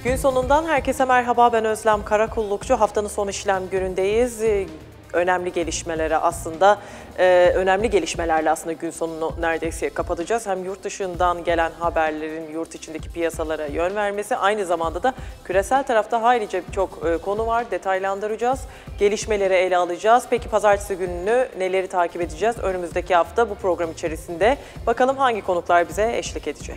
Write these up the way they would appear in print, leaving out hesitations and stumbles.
Gün sonundan herkese merhaba, ben Özlem Karakullukçu. Haftanın son işlem günündeyiz. Önemli gelişmelerle aslında gün sonunu neredeyse kapatacağız. Hem yurt dışından gelen haberlerin yurt içindeki piyasalara yön vermesi, aynı zamanda da küresel tarafta haylice çok konu var. Detaylandıracağız, gelişmeleri ele alacağız. Peki pazartesi gününü neleri takip edeceğiz? Önümüzdeki hafta bu program içerisinde bakalım hangi konuklar bize eşlik edecek?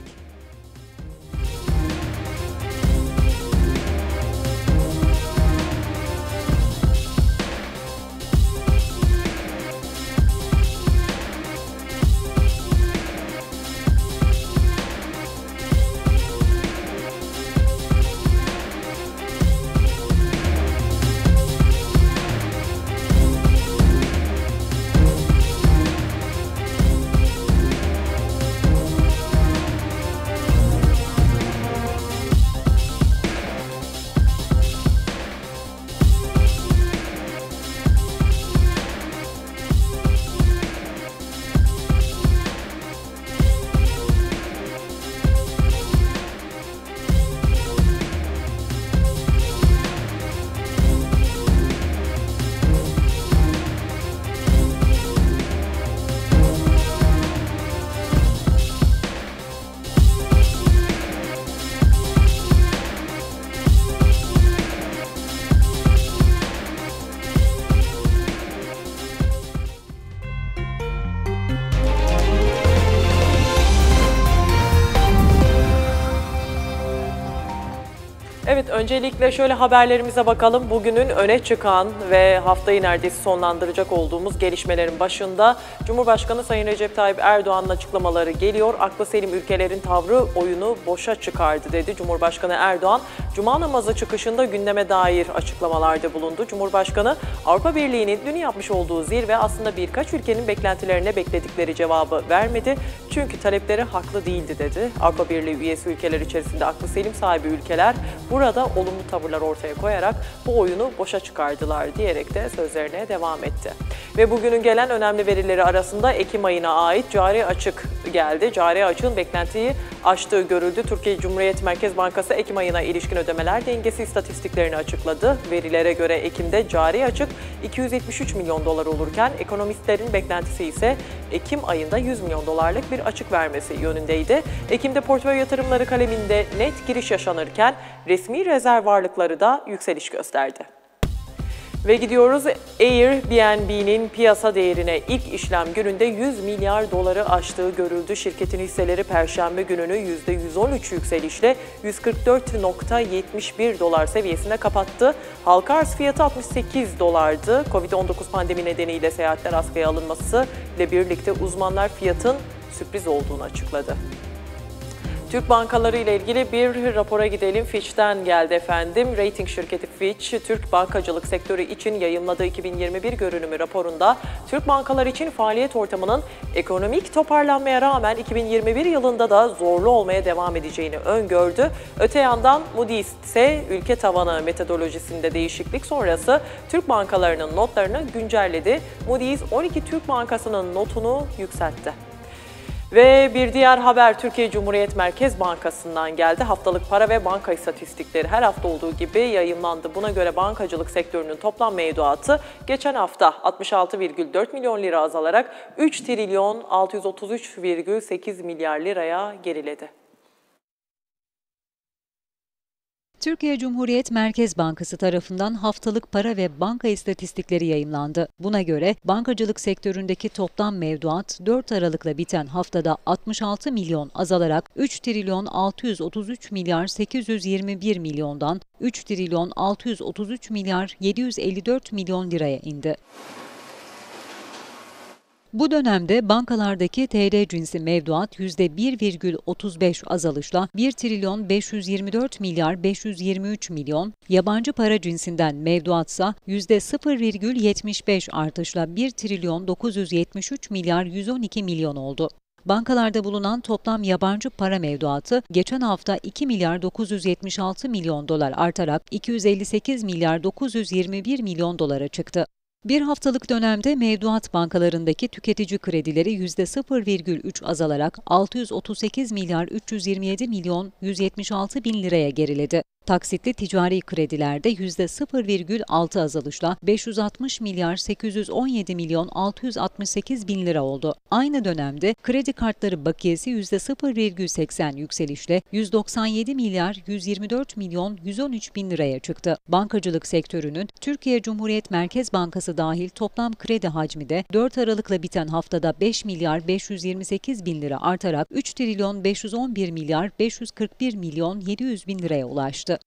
Evet, öncelikle şöyle haberlerimize bakalım. Bugünün öne çıkan ve haftayı neredeyse sonlandıracak olduğumuz gelişmelerin başında Cumhurbaşkanı Sayın Recep Tayyip Erdoğan'ın açıklamaları geliyor. Aklı selim ülkelerin tavrı oyunu boşa çıkardı dedi. Cumhurbaşkanı Erdoğan, Cuma namazı çıkışında gündeme dair açıklamalarda bulundu. Cumhurbaşkanı, Avrupa Birliği'nin dün yapmış olduğu zirve aslında birkaç ülkenin beklentilerine bekledikleri cevabı vermedi. Çünkü talepleri haklı değildi dedi. Avrupa Birliği üyesi ülkeler içerisinde aklı selim sahibi ülkeler burada olumlu tavırlar ortaya koyarak bu oyunu boşa çıkardılar diyerek de sözlerine devam etti. Ve bugünün gelen önemli verileri arasında Ekim ayına ait cari açık geldi. Cari açığın beklentiyi aştığı görüldü. Türkiye Cumhuriyet Merkez Bankası Ekim ayına ilişkin ödemeler dengesi istatistiklerini açıkladı. Verilere göre Ekim'de cari açık 273 milyon dolar olurken ekonomistlerin beklentisi ise Ekim ayında 100 milyon dolarlık bir açık vermesi yönündeydi. Ekim'de portföy yatırımları kaleminde net giriş yaşanırken resmi rezerv varlıkları da yükseliş gösterdi. Ve gidiyoruz Airbnb'nin piyasa değerine ilk işlem gününde 100 milyar doları aştığı görüldü. Şirketin hisseleri Perşembe gününü %113 yükselişle 144,71 dolar seviyesine kapattı. Halka arz fiyatı 68 dolardı. Covid-19 pandemi nedeniyle seyahatler askıya alınması ile birlikte uzmanlar fiyatın sürpriz olduğunu açıkladı. Türk bankaları ile ilgili bir rapora gidelim. Fitch'ten geldi efendim. Rating şirketi Fitch, Türk bankacılık sektörü için yayımladığı 2021 görünümü raporunda Türk bankaları için faaliyet ortamının ekonomik toparlanmaya rağmen 2021 yılında da zorlu olmaya devam edeceğini öngördü. Öte yandan Moody's ise ülke tavanı metodolojisinde değişiklik sonrası Türk bankalarının notlarını güncelledi. Moody's 12 Türk bankasının notunu yükseltti. Ve bir diğer haber Türkiye Cumhuriyet Merkez Bankası'ndan geldi. Haftalık para ve banka istatistikleri her hafta olduğu gibi yayımlandı. Buna göre bankacılık sektörünün toplam mevduatı geçen hafta 66,4 milyon lira azalarak 3 trilyon 633,8 milyar liraya geriledi. Türkiye Cumhuriyet Merkez Bankası tarafından haftalık para ve banka istatistikleri yayımlandı. Buna göre bankacılık sektöründeki toplam mevduat 4 Aralık'la biten haftada 66 milyon azalarak 3 trilyon 633 milyar 821 milyondan 3 trilyon 633 milyar 754 milyon liraya indi. Bu dönemde bankalardaki TL cinsi mevduat %1,35 azalışla 1 trilyon 524 milyar 523 milyon, yabancı para cinsinden mevduatsa %0,75 artışla 1 trilyon 973 milyar 112 milyon oldu. Bankalarda bulunan toplam yabancı para mevduatı geçen hafta 2 milyar 976 milyon dolar artarak 258 milyar 921 milyon dolara çıktı. Bir haftalık dönemde mevduat bankalarındaki tüketici kredileri %0,3 azalarak 638 milyar 327 milyon 176 bin liraya geriledi. Taksitli ticari kredilerde %0,6 azalışla 560 milyar 817 milyon 668 bin lira oldu. Aynı dönemde kredi kartları bakiyesi %0,80 yükselişle 197 milyar 124 milyon 113 bin liraya çıktı. Bankacılık sektörünün Türkiye Cumhuriyet Merkez Bankası dahil toplam kredi hacmi de 4 Aralık'la biten haftada 5 milyar 528 bin lira artarak 3 trilyon 511 milyar 541 milyon 700 bin liraya ulaştı.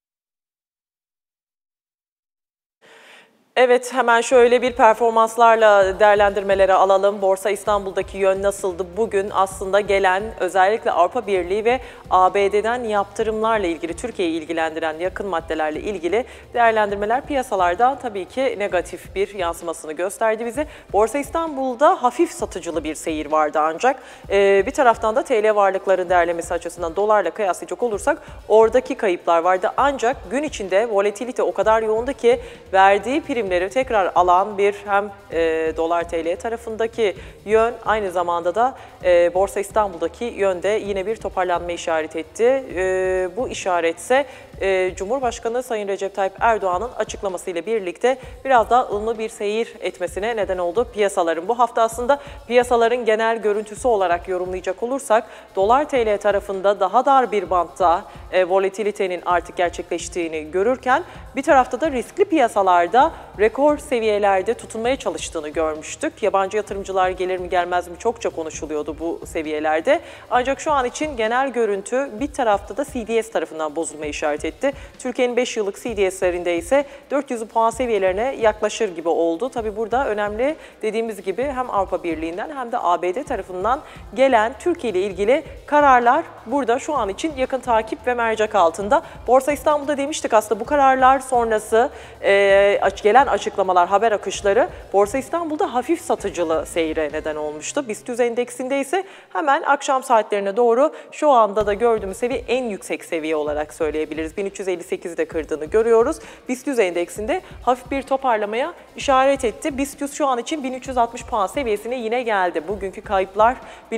Evet, hemen şöyle bir performanslarla değerlendirmeleri alalım. Borsa İstanbul'daki yön nasıldı? Bugün aslında gelen özellikle Avrupa Birliği ve ABD'den yaptırımlarla ilgili, Türkiye'yi ilgilendiren yakın maddelerle ilgili değerlendirmeler piyasalarda tabii ki negatif bir yansımasını gösterdi bize. Borsa İstanbul'da hafif satıcılı bir seyir vardı ancak bir taraftan da TL varlıkların değerlemesi açısından dolarla kıyaslayacak olursak oradaki kayıplar vardı. Ancak gün içinde volatilite o kadar yoğundu ki verdiği primleri tekrar alan bir hem dolar TL tarafındaki yön, aynı zamanda da Borsa İstanbul'daki yönde yine bir toparlanma işaret etti. Bu işaretse Cumhurbaşkanı Sayın Recep Tayyip Erdoğan'ın açıklamasıyla birlikte biraz daha ılımlı bir seyir etmesine neden oldu piyasaların. Bu hafta aslında piyasaların genel görüntüsü olarak yorumlayacak olursak dolar TL tarafında daha dar bir bantta volatilitenin artık gerçekleştiğini görürken bir tarafta da riskli piyasalarda rekor seviyelerde tutunmaya çalıştığını görmüştük. Yabancı yatırımcılar gelir mi gelmez mi çokça konuşuluyordu bu seviyelerde. Ancak şu an için genel görüntü bir tarafta da CDS tarafından bozulma işaret etti. Türkiye'nin 5 yıllık CDS'lerinde ise 400 puan seviyelerine yaklaşır gibi oldu. Tabii burada önemli dediğimiz gibi hem Avrupa Birliği'nden hem de ABD tarafından gelen Türkiye ile ilgili kararlar burada şu an için yakın takip ve mercek altında. Borsa İstanbul'da demiştik aslında bu kararlar sonrası gelen açıklamalar, haber akışları Borsa İstanbul'da hafif satıcılı seyre neden olmuştu. BIST 100 endeksinde ise hemen akşam saatlerine doğru şu anda da gördüğümüz seviye en yüksek seviye olarak söyleyebiliriz. 1358'de kırdığını görüyoruz. BIST 100 endeksinde hafif bir toparlamaya işaret etti. BIST 100 şu an için 1360 puan seviyesine yine geldi. Bugünkü kayıplar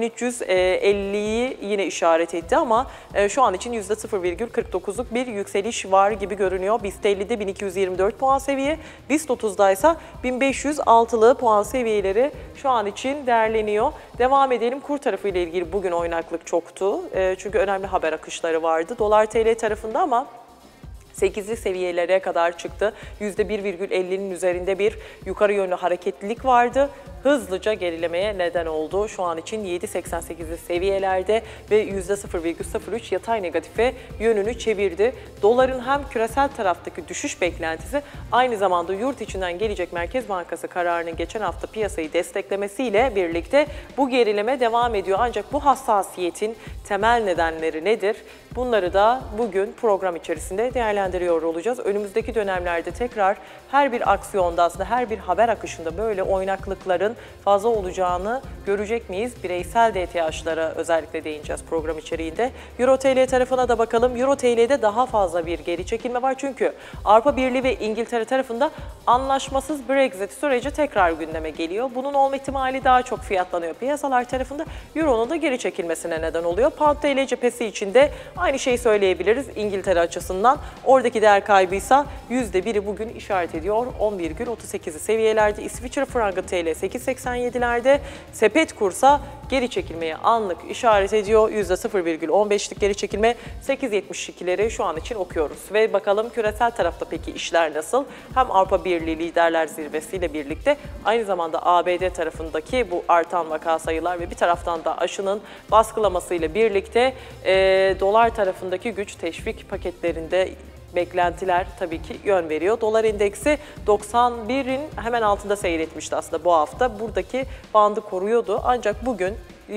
1350'yi yine işaret etti ama şu an için %0,49'luk bir yükseliş var gibi görünüyor. BIST 50'de 1224 puan seviye, BIST 30'da ise 1506'lı puan seviyeleri şu an için değerleniyor. Devam edelim. Kur tarafı ile ilgili bugün oynaklık çoktu. Çünkü önemli haber akışları vardı. Dolar TL tarafında ama 8'li seviyelere kadar çıktı. %1,50'nin üzerinde bir yukarı yönlü hareketlilik vardı. Hızlıca gerilemeye neden oldu. Şu an için 7,88'li seviyelerde ve %0,03 yatay negatife yönünü çevirdi. Doların hem küresel taraftaki düşüş beklentisi aynı zamanda yurt içinden gelecek Merkez Bankası kararının geçen hafta piyasayı desteklemesiyle birlikte bu gerileme devam ediyor. Ancak bu hassasiyetin temel nedenleri nedir? Bunları da bugün program içerisinde değerlendiriyor olacağız. Önümüzdeki dönemlerde tekrar her bir aksiyonda aslında her bir haber akışında böyle oynaklıkların fazla olacağını görecek miyiz? Bireysel DTH'lara özellikle değineceğiz program içeriğinde. Euro TL tarafına da bakalım. Euro TL'de daha fazla bir geri çekilme var çünkü Avrupa Birliği ve İngiltere tarafında anlaşmasız Brexit süreci tekrar gündeme geliyor. Bunun olma ihtimali daha çok fiyatlanıyor. Piyasalar tarafında Euro'nun da geri çekilmesine neden oluyor. Pound TL cephesi içinde aynı şeyi söyleyebiliriz İngiltere açısından. Oradaki değer kaybıysa %1'i bugün işaret ediyor. 10,38'i seviyelerde. İsviçre frangı TL 8,87'lerde. Sepet kursa geri çekilmeye anlık işaret ediyor. %0,15'lik geri çekilme 8,72'leri şu an için okuyoruz. Ve bakalım küresel tarafta peki işler nasıl? Hem Avrupa Birliği Liderler Zirvesi ile birlikte aynı zamanda ABD tarafındaki bu artan vaka sayılar ve bir taraftan da aşının baskılamasıyla birlikte dolar tarafındaki güç teşvik paketlerinde beklentiler tabii ki yön veriyor. Dolar endeksi 91'in hemen altında seyretmişti aslında bu hafta. Buradaki bandı koruyordu ancak bugün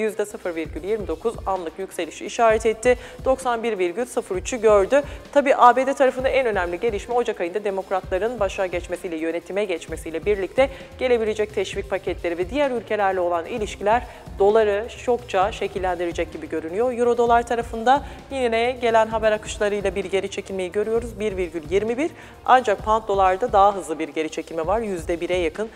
%0,29 anlık yükselişi işaret etti. 91,03'ü gördü. Tabii ABD tarafında en önemli gelişme Ocak ayında demokratların başa geçmesiyle, yönetime geçmesiyle birlikte gelebilecek teşvik paketleri ve diğer ülkelerle olan ilişkiler doları çokça şekillendirecek gibi görünüyor. Euro dolar tarafında yine gelen haber akışlarıyla bir geri çekilmeyi görüyoruz. 1,21 ancak pound dolarda daha hızlı bir geri çekilme var. %1'e yakın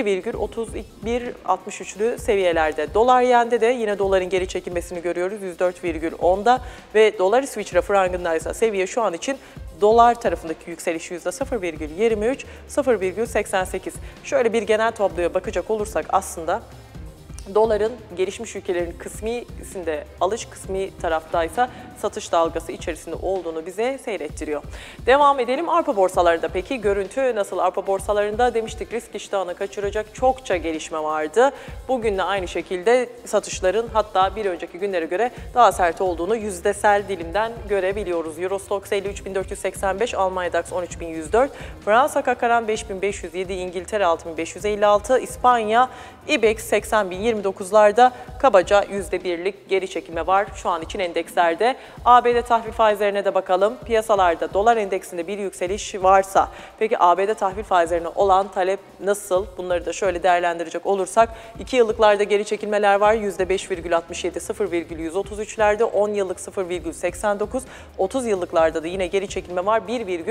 1,31-63'lü seviyelerde. Dolar yende de yine doların geri çekilmesini görüyoruz. 104,10'da ve dolar İsviçre frangında ise seviye şu an için Dolar tarafındaki yükseliş %0,23, 0,88. Şöyle bir genel tabloya bakacak olursak aslında doların gelişmiş ülkelerin kısmisinde alış, kısmi taraftaysa satış dalgası içerisinde olduğunu bize seyrettiriyor. Devam edelim. Avrupa borsalarında peki görüntü nasıl? Avrupa borsalarında demiştik risk iştahını kaçıracak çokça gelişme vardı. Bugün de aynı şekilde satışların hatta bir önceki günlere göre daha sert olduğunu yüzdesel dilimden görebiliyoruz. Euro Stoxx 53.485, Almanya DAX 13.104, Fransa CAC 45.507, İngiltere 6.556, İspanya IBEX 80.029'larda kabaca %1'lik geri çekilme var şu an için endekslerde. ABD tahvil faizlerine de bakalım. Piyasalarda dolar endeksinde bir yükseliş varsa, peki ABD tahvil faizlerine olan talep nasıl? Bunları da şöyle değerlendirecek olursak 2 yıllıklarda geri çekilmeler var. %5,67, 0,133'lerde, 10 yıllık 0,89, 30 yıllıklarda da yine geri çekilme var.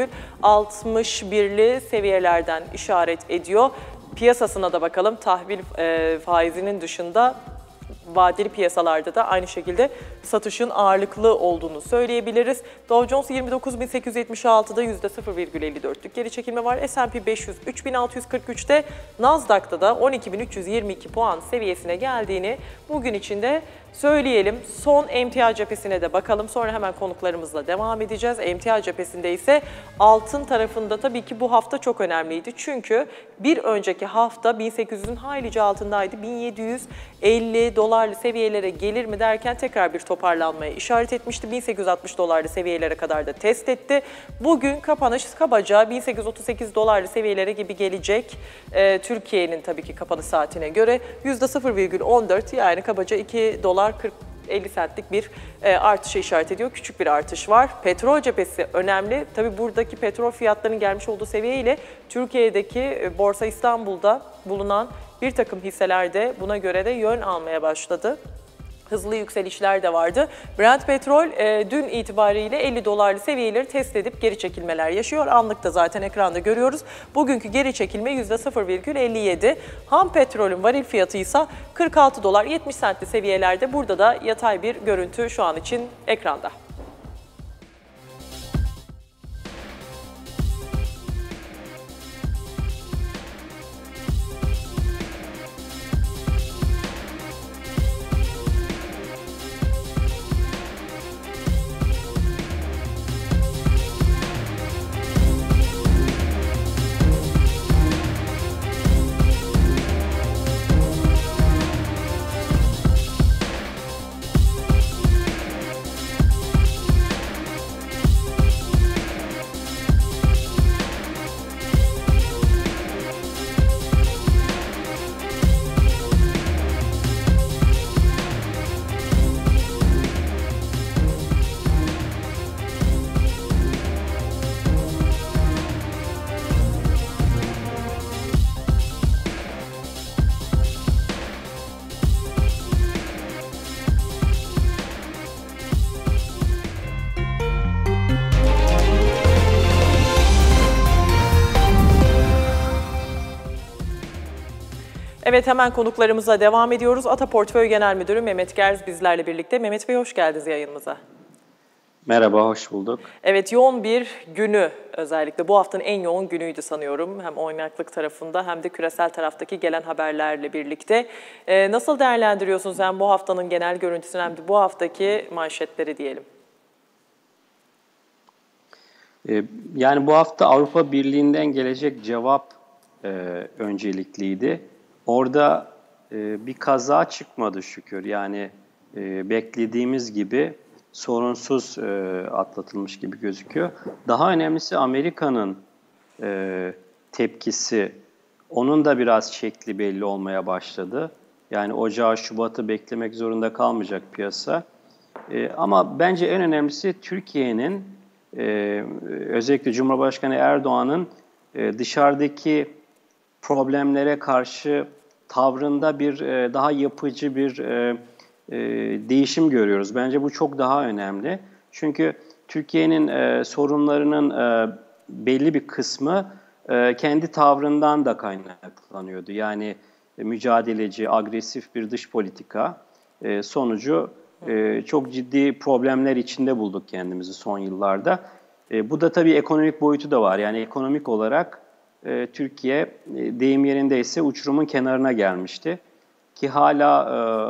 1,61'li seviyelerden işaret ediyor. Piyasasına da bakalım. Tahvil faizinin dışında vadeli piyasalarda da aynı şekilde satışın ağırlıklı olduğunu söyleyebiliriz. Dow Jones 29.876'da %0,54'lük geri çekilme var. S&P 500 3.643'te, Nasdaq'ta da 12.322 puan seviyesine geldiğini bugün içinde söyleyelim. Son emtia cephesine de bakalım. Sonra hemen konuklarımızla devam edeceğiz. Emtia cephesinde ise altın tarafında tabii ki bu hafta çok önemliydi. Çünkü bir önceki hafta 1800'ün haylice altındaydı. 1750 dolarlı seviyelere gelir mi derken tekrar bir toparlanmaya işaret etmişti. 1860 dolarlı seviyelere kadar da test etti. Bugün kapanış kabaca 1838 dolarlı seviyelere gibi gelecek. Türkiye'nin tabii ki kapanış saatine göre %0,14 yani kabaca 2 dolar 40-50 centlik bir artışa işaret ediyor. Küçük bir artış var. Petrol cephesi önemli. Tabii buradaki petrol fiyatlarının gelmiş olduğu seviye ile Türkiye'deki Borsa İstanbul'da bulunan bir takım hisseler de buna göre de yön almaya başladı. Hızlı yükselişler de vardı. Brent petrol dün itibariyle 50 dolarlı seviyeleri test edip geri çekilmeler yaşıyor. Anlıkta zaten ekranda görüyoruz. Bugünkü geri çekilme %0,57. Ham petrolün varil fiyatı ise 46 dolar 70 sentli seviyelerde. Burada da yatay bir görüntü şu an için ekranda. Evet, hemen konuklarımıza devam ediyoruz. Ata Portföy Genel Müdürü Mehmet Gerz bizlerle birlikte. Mehmet Bey hoş geldiniz yayınımıza. Merhaba, hoş bulduk. Evet, yoğun bir günü, özellikle bu haftanın en yoğun günüydü sanıyorum. Hem oynaklık tarafında hem de küresel taraftaki gelen haberlerle birlikte. Nasıl değerlendiriyorsunuz hem bu haftanın genel görüntüsünü hem de bu haftaki manşetleri diyelim? Yani bu hafta Avrupa Birliği'nden gelecek cevap öncelikliydi. Orada bir kaza çıkmadı şükür. Yani beklediğimiz gibi sorunsuz atlatılmış gibi gözüküyor. Daha önemlisi Amerika'nın tepkisi. Onun da biraz şekli belli olmaya başladı. Yani Ocağı, Şubat'ı beklemek zorunda kalmayacak piyasa. Ama bence en önemlisi Türkiye'nin özellikle Cumhurbaşkanı Erdoğan'ın dışarıdaki problemlere karşı tavrında bir daha yapıcı bir değişim görüyoruz. Bence bu çok daha önemli. Çünkü Türkiye'nin sorunlarının belli bir kısmı kendi tavrından da kaynaklanıyordu. Yani mücadeleci, agresif bir dış politika sonucu çok ciddi problemler içinde bulduk kendimizi son yıllarda. Bu da tabii ekonomik boyutu da var. Yani ekonomik olarak Türkiye deyim yerindeyse uçurumun kenarına gelmişti. Ki hala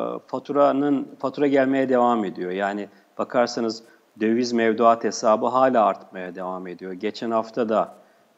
fatura gelmeye devam ediyor. Yani bakarsanız döviz mevduat hesabı hala artmaya devam ediyor. Geçen hafta da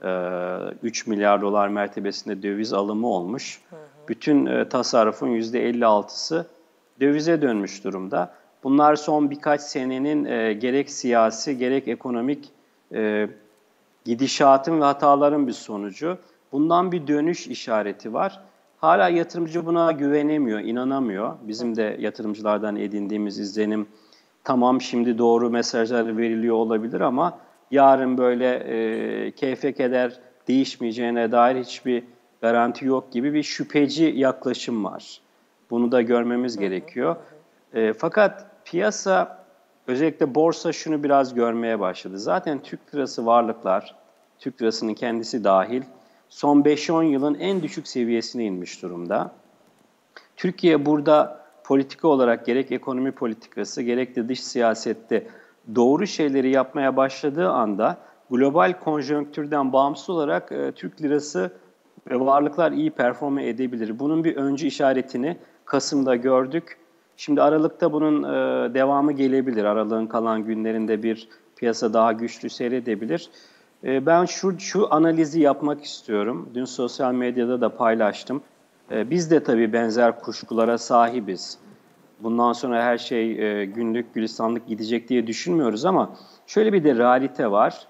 3 milyar dolar mertebesinde döviz alımı olmuş. Bütün tasarrufun %56'sı dövize dönmüş durumda. Bunlar son birkaç senenin gerek siyasi gerek ekonomik gidişatın ve hataların bir sonucu. Bundan bir dönüş işareti var. Hala yatırımcı buna güvenemiyor, inanamıyor. Bizim de yatırımcılardan edindiğimiz izlenim, tamam şimdi doğru mesajlar veriliyor olabilir ama yarın böyle keyfe keder değişmeyeceğine dair hiçbir garanti yok gibi bir şüpheci yaklaşım var. Bunu da görmemiz gerekiyor. Fakat piyasa, özellikle borsa şunu biraz görmeye başladı. Zaten Türk lirası varlıklar, Türk lirasının kendisi dahil, son 5-10 yılın en düşük seviyesine inmiş durumda. Türkiye burada politika olarak gerek ekonomi politikası gerek de dış siyasette doğru şeyleri yapmaya başladığı anda global konjonktürden bağımsız olarak Türk lirası ve varlıklar iyi performe edebilir. Bunun bir öncü işaretini Kasım'da gördük. Şimdi Aralık'ta bunun devamı gelebilir. Aralık'ın kalan günlerinde bir piyasa daha güçlü seyredebilir. Ben şu analizi yapmak istiyorum. Dün sosyal medyada da paylaştım. Biz de tabii benzer kuşkulara sahibiz. Bundan sonra her şey günlük gülistanlık gidecek diye düşünmüyoruz ama şöyle bir de realite var.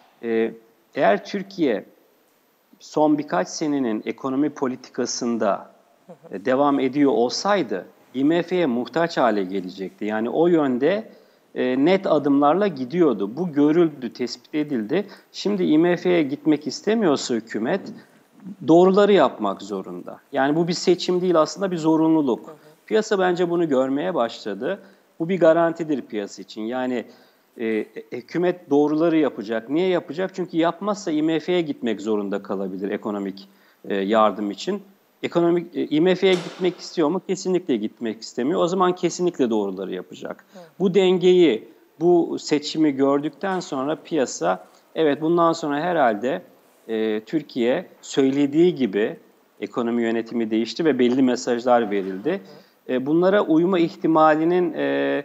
Eğer Türkiye son birkaç senenin ekonomi politikasında devam ediyor olsaydı IMF'ye muhtaç hale gelecekti. Yani o yönde net adımlarla gidiyordu. Bu görüldü, tespit edildi. Şimdi IMF'ye gitmek istemiyorsa hükümet doğruları yapmak zorunda. Yani bu bir seçim değil, aslında bir zorunluluk. Piyasa bence bunu görmeye başladı. Bu bir garantidir piyasa için. Yani hükümet doğruları yapacak. Niye yapacak? Çünkü yapmazsa IMF'ye gitmek zorunda kalabilir ekonomik yardım için. IMF'ye gitmek istiyor mu? Kesinlikle gitmek istemiyor. O zaman kesinlikle doğruları yapacak. Bu dengeyi, bu seçimi gördükten sonra piyasa, evet bundan sonra herhalde Türkiye söylediği gibi ekonomi yönetimi değişti ve belli mesajlar verildi. Bunlara uyma ihtimalinin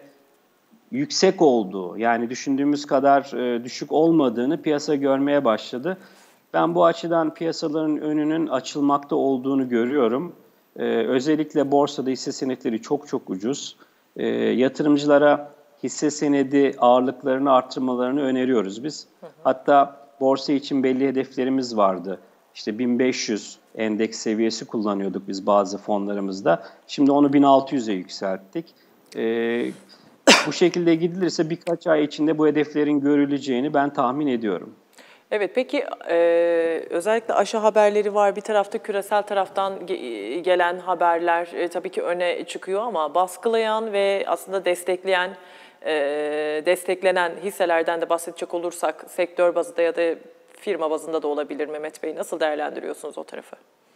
yüksek olduğu, yani düşündüğümüz kadar düşük olmadığını piyasa görmeye başladı. Ben bu açıdan piyasaların önünün açılmakta olduğunu görüyorum. Özellikle borsada hisse senetleri çok çok ucuz. Yatırımcılara hisse senedi ağırlıklarını arttırmalarını öneriyoruz biz. Hatta borsa için belli hedeflerimiz vardı. İşte 1500 endeks seviyesi kullanıyorduk biz bazı fonlarımızda. Şimdi onu 1600'e yükselttik. Bu şekilde gidilirse birkaç ay içinde bu hedeflerin görüleceğini ben tahmin ediyorum. Evet, peki özellikle aşı haberleri var. Bir tarafta küresel taraftan gelen haberler tabii ki öne çıkıyor ama baskılayan ve aslında desteklenen hisselerden de bahsedecek olursak sektör bazında ya da firma bazında da olabilir. Mehmet Bey, nasıl değerlendiriyorsunuz o tarafı?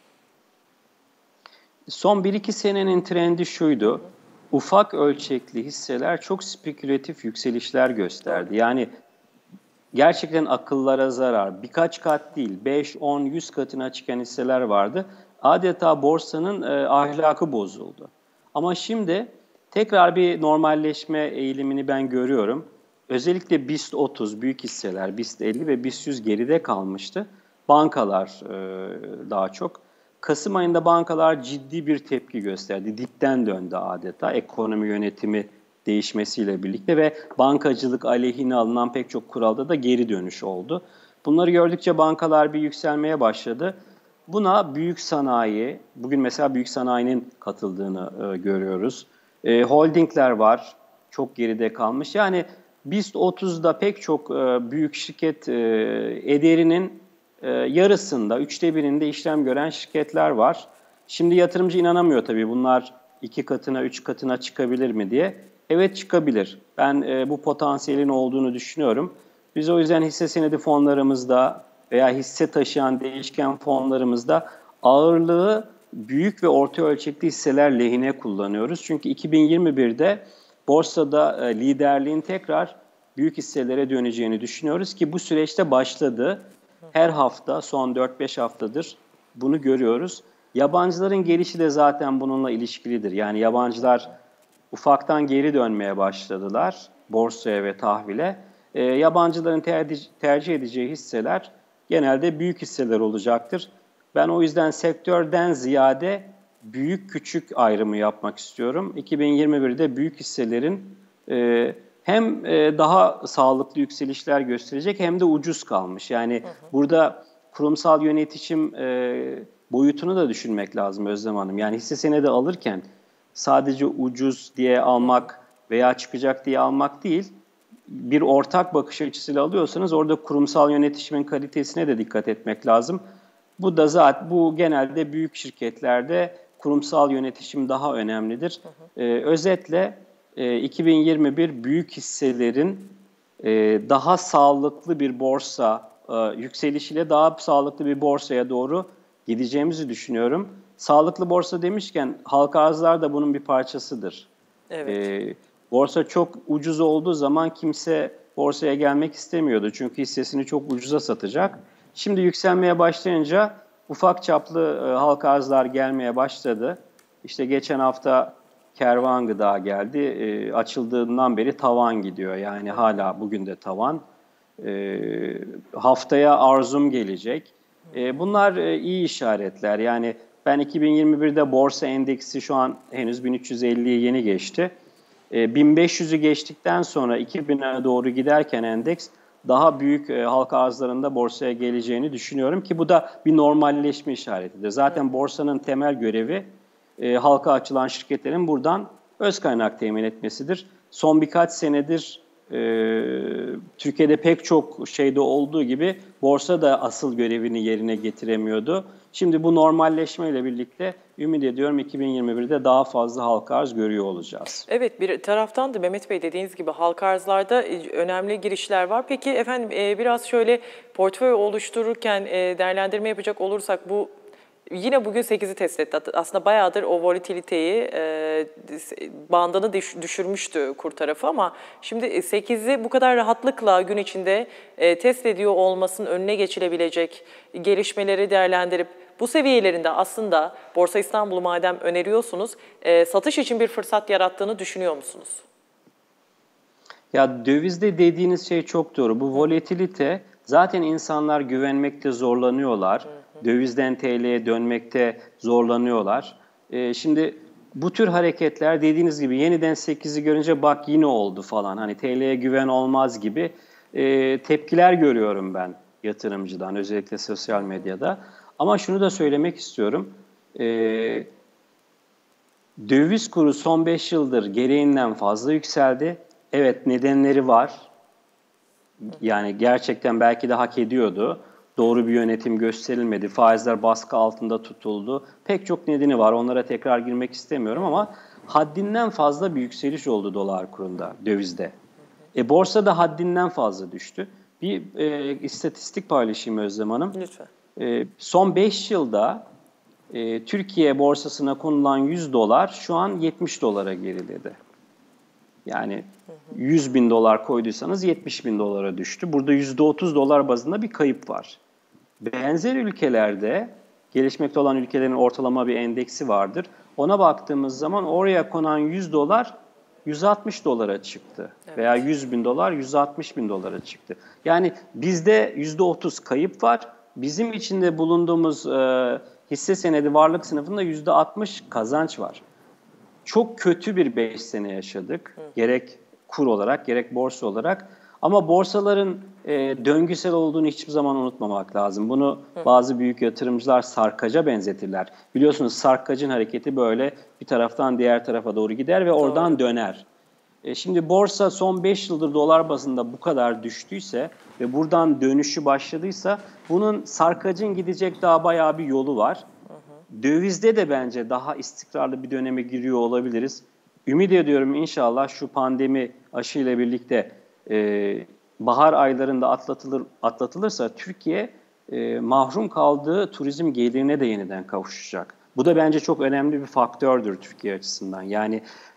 Son 1-2 senenin trendi şuydu. Ufak ölçekli hisseler çok spekülatif yükselişler gösterdi. Yani gerçekten akıllara zarar. Birkaç kat değil, 5, 10, 100 katına çıkan hisseler vardı. Adeta borsanın ahlakı bozuldu. Ama şimdi tekrar bir normalleşme eğilimini ben görüyorum. Özellikle BIST 30 büyük hisseler, BIST 50 ve BIST 100 geride kalmıştı. Bankalar daha çok. Kasım ayında bankalar ciddi bir tepki gösterdi. Dipten döndü adeta ekonomi yönetimi değişmesiyle birlikte ve bankacılık aleyhine alınan pek çok kuralda da geri dönüş oldu. Bunları gördükçe bankalar bir yükselmeye başladı. Buna büyük sanayi, bugün mesela büyük sanayinin katıldığını görüyoruz. Holdingler var, çok geride kalmış. Yani BIST 30'da pek çok büyük şirket ederinin yarısında, 1/3'inde işlem gören şirketler var. Şimdi yatırımcı inanamıyor tabii bunlar 2 katına, 3 katına çıkabilir mi diye. Evet çıkabilir. Ben bu potansiyelin olduğunu düşünüyorum. Biz o yüzden hisse senedi fonlarımızda veya hisse taşıyan değişken fonlarımızda ağırlığı büyük ve orta ölçekli hisseler lehine kullanıyoruz. Çünkü 2021'de borsada liderliğin tekrar büyük hisselere döneceğini düşünüyoruz ki bu süreçte başladı. Her hafta, son 4-5 haftadır bunu görüyoruz. Yabancıların gelişi de zaten bununla ilişkilidir. Yani yabancılar ufaktan geri dönmeye başladılar borsaya ve tahvile. Yabancıların tercih edeceği hisseler genelde büyük hisseler olacaktır. Ben o yüzden sektörden ziyade büyük küçük ayrımı yapmak istiyorum. 2021'de büyük hisselerin hem daha sağlıklı yükselişler gösterecek hem de ucuz kalmış. Yani burada kurumsal yönetişim boyutunu da düşünmek lazım Özlem Hanım. Yani hisse senedi alırken sadece ucuz diye almak veya çıkacak diye almak değil, bir ortak bakış açısıyla alıyorsanız orada kurumsal yönetişimin kalitesine de dikkat etmek lazım. Bu da zaten genelde büyük şirketlerde kurumsal yönetişim daha önemlidir. Özetle 2021 büyük hisselerin daha sağlıklı bir borsa yükselişiyle daha sağlıklı bir borsaya doğru gideceğimizi düşünüyorum. Sağlıklı borsa demişken halka arzlar da bunun bir parçasıdır. Evet. Borsa çok ucuz olduğu zaman kimse borsaya gelmek istemiyordu. Çünkü hissesini çok ucuza satacak. Şimdi yükselmeye başlayınca ufak çaplı halka arzlar gelmeye başladı. İşte geçen hafta Kervan Gıda geldi. Açıldığından beri tavan gidiyor. Yani hala bugün de tavan. Haftaya Arzum gelecek. Bunlar iyi işaretler. Yani ben 2021'de borsa endeksi şu an henüz 1350'yi yeni geçti. 1500'ü geçtikten sonra 2000'e doğru giderken endeks daha büyük halka arzlarında borsaya geleceğini düşünüyorum ki bu da bir normalleşme işaretidir. Zaten borsanın temel görevi halka açılan şirketlerin buradan öz kaynak temin etmesidir. Son birkaç senedir Türkiye'de pek çok şeyde olduğu gibi borsa da asıl görevini yerine getiremiyordu. Şimdi bu normalleşmeyle birlikte ümit ediyorum 2021'de daha fazla halka arz görüyor olacağız. Evet, bir taraftan da Mehmet Bey dediğiniz gibi halka arzlarda önemli girişler var. Peki efendim biraz şöyle portföy oluştururken değerlendirme yapacak olursak bu yine bugün 8'i test etti. Aslında bayağıdır o volatiliteyi bandını düşürmüştü kur tarafı ama şimdi 8'i bu kadar rahatlıkla gün içinde test ediyor olmasının önüne geçilebilecek gelişmeleri değerlendirip bu seviyelerinde aslında Borsa İstanbul'u madem öneriyorsunuz, satış için bir fırsat yarattığını düşünüyor musunuz? Ya dövizde dediğiniz şey çok doğru. Bu volatilite zaten insanlar güvenmekte zorlanıyorlar. Dövizden TL'ye dönmekte zorlanıyorlar. Şimdi bu tür hareketler dediğiniz gibi yeniden 8'i görünce bak yine oldu falan. Hani TL'ye güven olmaz gibi tepkiler görüyorum ben yatırımcıdan özellikle sosyal medyada. Ama şunu da söylemek istiyorum. Döviz kuru son 5 yıldır gereğinden fazla yükseldi. Evet nedenleri var. Yani gerçekten belki de hak ediyordu. Doğru bir yönetim gösterilmedi. Faizler baskı altında tutuldu. Pek çok nedeni var. Onlara tekrar girmek istemiyorum ama haddinden fazla bir yükseliş oldu dolar kurunda, dövizde. Borsa da haddinden fazla düştü. Bir istatistik paylaşayım Özlem Hanım. Lütfen. Son 5 yılda Türkiye borsasına konulan 100 dolar şu an 70 dolara geriledi. Yani 100 bin dolar koyduysanız 70 bin dolara düştü. Burada %30 dolar bazında bir kayıp var. Benzer ülkelerde, gelişmekte olan ülkelerin ortalama bir endeksi vardır. Ona baktığımız zaman oraya konan 100 dolar 160 dolara çıktı. Evet. Veya 100 bin dolar 160 bin dolara çıktı. Yani bizde %30 kayıp var. Bizim içinde bulunduğumuz hisse senedi varlık sınıfında %60 kazanç var. Çok kötü bir 5 sene yaşadık. Gerek kur olarak gerek borsa olarak. Ama borsaların döngüsel olduğunu hiçbir zaman unutmamak lazım. Bunu bazı büyük yatırımcılar sarkaca benzetirler. Biliyorsunuz sarkacın hareketi böyle bir taraftan diğer tarafa doğru gider ve oradan döner. Şimdi borsa son 5 yıldır dolar bazında bu kadar düştüyse ve buradan dönüşü başladıysa bunun sarkacın gidecek daha bayağı bir yolu var. Dövizde de bence daha istikrarlı bir döneme giriyor olabiliriz. Ümit ediyorum inşallah şu pandemi aşıyla birlikte bahar aylarında atlatılırsa Türkiye mahrum kaldığı turizm gelirine de yeniden kavuşacak. Bu da bence çok önemli bir faktördür Türkiye açısından. Yani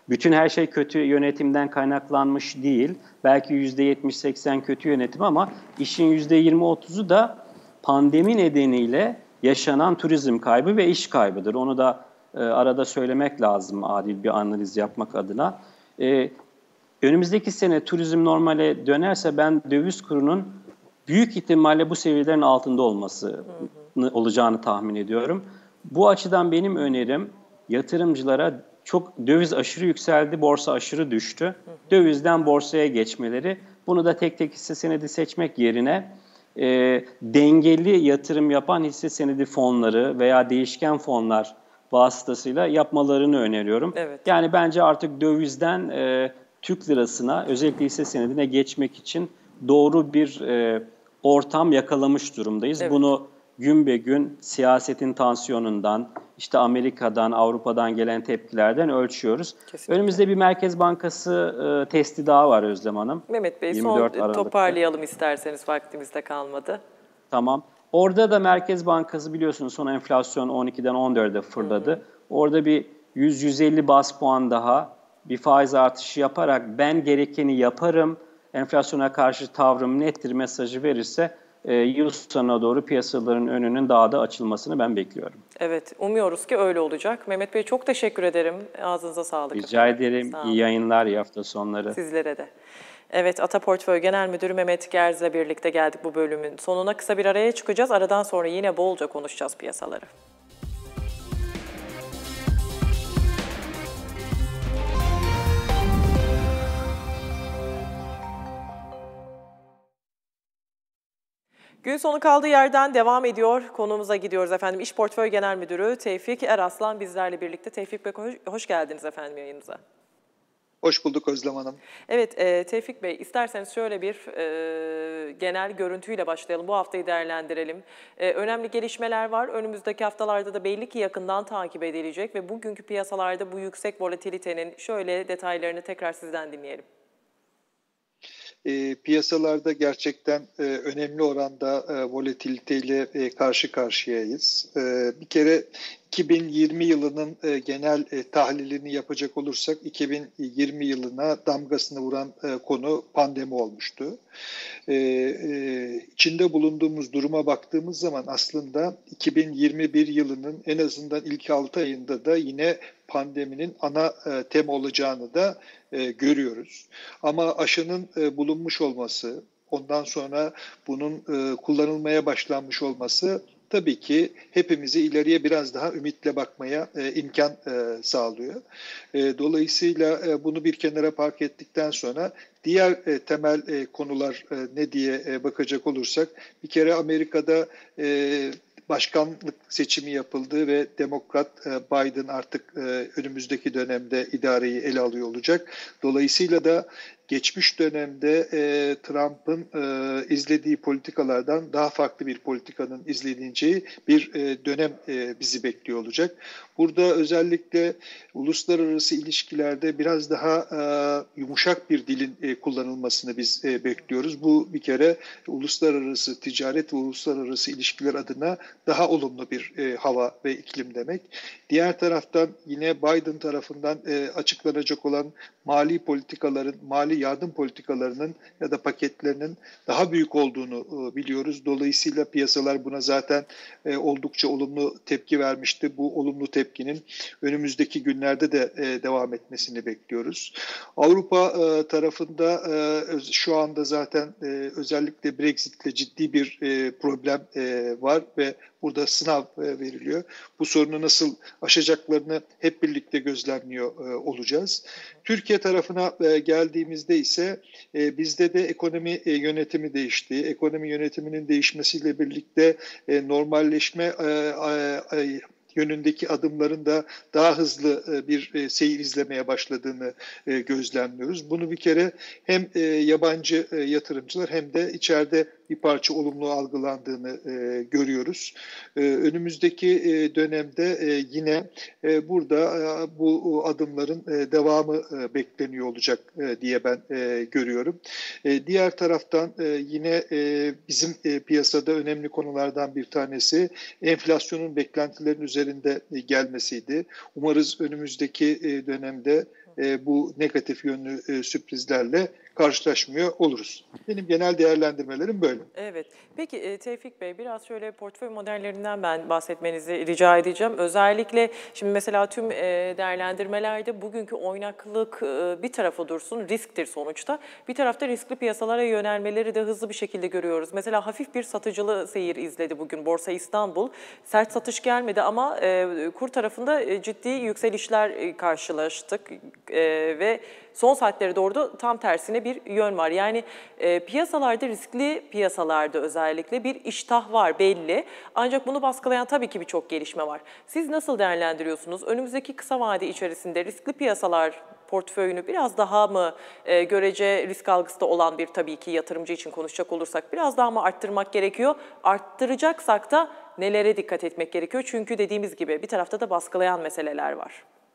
Bütün her şey kötü yönetimden kaynaklanmış değil. Belki %70-80 kötü yönetim ama işin %20-30'u da pandemi nedeniyle yaşanan turizm kaybı ve iş kaybıdır. Onu da arada söylemek lazım adil bir analiz yapmak adına. Önümüzdeki sene turizm normale dönerse ben döviz kurunun büyük ihtimalle bu seviyelerin altında olacağını tahmin ediyorum. Bu açıdan benim önerim yatırımcılara çok döviz aşırı yükseldi, borsa aşırı düştü. Dövizden borsaya geçmeleri, bunu da tek tek hisse senedi seçmek yerine dengeli yatırım yapan hisse senedi fonları veya değişken fonlar vasıtasıyla yapmalarını öneriyorum. Evet. Yani bence artık dövizden Türk lirasına, özellikle hisse senedine geçmek için doğru bir ortam yakalamış durumdayız. Evet. Bunu gün be gün siyasetin tansiyonundan, işte Amerika'dan, Avrupa'dan gelen tepkilerden ölçüyoruz. Kesinlikle. Önümüzde bir Merkez Bankası testi daha var Özlem Hanım. Mehmet Bey, 24 son Aralık'ta. toparlayalım isterseniz, vaktimiz de kalmadı. Tamam. Orada da Merkez Bankası biliyorsunuz son enflasyon 12'den 14'e fırladı. Orada bir 100-150 bas puan daha bir faiz artışı yaparak ben gerekeni yaparım, enflasyona karşı tavrım nettir mesajı verirse yıl sonuna doğru piyasaların önünün daha da açılmasını ben bekliyorum. Evet, umuyoruz ki öyle olacak. Mehmet Bey, çok teşekkür ederim. Ağzınıza sağlık. Rica ederim. İyi yayınlar, iyi hafta sonları. Sizlere de. Evet, Ata Portföy Genel Müdürü Mehmet Gerz'le birlikte geldik bu bölümün sonuna. Kısa bir araya çıkacağız. Aradan sonra yine bolca konuşacağız piyasaları. Gün sonu kaldığı yerden devam ediyor. Konuğumuza gidiyoruz efendim. İş Portföy Genel Müdürü Tevfik Eraslan bizlerle birlikte. Tevfik Bey, hoş geldiniz efendim yayınımıza. Hoş bulduk Özlem Hanım. Evet, Tevfik Bey, isterseniz şöyle bir genel görüntüyle başlayalım. Bu haftayı değerlendirelim. Önemli gelişmeler var. Önümüzdeki haftalarda da belli ki yakından takip edilecek ve bugünkü piyasalarda bu yüksek volatilitenin şöyle detaylarını tekrar sizden dinleyelim. Piyasalarda gerçekten önemli oranda volatiliteyle karşı karşıyayız. Bir kere 2020 yılının genel tahlilini yapacak olursak 2020 yılına damgasını vuran konu pandemi olmuştu. İçinde bulunduğumuz duruma baktığımız zaman aslında 2021 yılının en azından ilk 6 ayında da yine pandeminin ana tema olacağını da görüyoruz. Ama aşının bulunmuş olması, ondan sonra bunun kullanılmaya başlanmış olması tabii ki hepimizi ileriye biraz daha ümitle bakmaya imkan sağlıyor. Dolayısıyla bunu bir kenara park ettikten sonra diğer temel konular ne diye bakacak olursak, bir kere Amerika'da başkanlık seçimi yapıldı ve Demokrat Biden artık önümüzdeki dönemde idareyi ele alıyor olacak. Dolayısıyla da geçmiş dönemde Trump'ın izlediği politikalardan daha farklı bir politikanın izleneceği bir dönem bizi bekliyor olacak. Burada özellikle uluslararası ilişkilerde biraz daha yumuşak bir dilin kullanılmasını biz bekliyoruz. Bu bir kere uluslararası ticaret ve uluslararası ilişkiler adına daha olumlu bir hava ve iklim demek. Diğer taraftan yine Biden tarafından açıklanacak olan mali politikaların, mali yardım politikalarının ya da paketlerinin daha büyük olduğunu biliyoruz. Dolayısıyla piyasalar buna zaten oldukça olumlu tepki vermişti. Bu olumlu tepkinin önümüzdeki günlerde de devam etmesini bekliyoruz. Avrupa tarafında şu anda zaten özellikle Brexit'le ciddi bir problem var ve burada sınav veriliyor. Bu sorunu nasıl aşacaklarını hep birlikte gözlemliyor olacağız. Türkiye tarafına geldiğimizde ise bizde de ekonomi yönetimi değişti. Ekonomi yönetiminin değişmesiyle birlikte normalleşme yönündeki adımların da daha hızlı bir seyir izlemeye başladığını gözlemliyoruz. Bunu bir kere hem yabancı yatırımcılar hem de içeride bir parça olumlu algılandığını görüyoruz. Önümüzdeki dönemde yine burada bu adımların devamı bekleniyor olacak diye ben görüyorum. Diğer taraftan yine bizim piyasada önemli konulardan bir tanesi enflasyonun beklentilerin üzerinde gelmesiydi. Umarız önümüzdeki dönemde bu negatif yönlü sürprizlerle karşılaşmıyor oluruz. Benim genel değerlendirmelerim böyle. Evet. Peki Tevfik Bey, biraz şöyle portföy modellerinden ben bahsetmenizi rica edeceğim. Özellikle şimdi mesela tüm değerlendirmelerde bugünkü oynaklık bir tarafa dursun, risktir sonuçta. Bir tarafta riskli piyasalara yönelmeleri de hızlı bir şekilde görüyoruz. Mesela hafif bir satıcılı seyir izledi bugün Borsa İstanbul. Sert satış gelmedi ama kur tarafında ciddi yükselişler karşılaştık ve son saatlere doğru da tam tersine bir yön var. Yani piyasalarda, riskli piyasalarda özellikle bir iştah var belli. Ancak bunu baskılayan tabii ki birçok gelişme var. Siz nasıl değerlendiriyorsunuz? Önümüzdeki kısa vade içerisinde riskli piyasalar portföyünü biraz daha mı görece risk algısı da olan bir tabii ki yatırımcı için konuşacak olursak biraz daha mı arttırmak gerekiyor? Arttıracaksak da nelere dikkat etmek gerekiyor? Çünkü dediğimiz gibi bir tarafta da baskılayan meseleler var.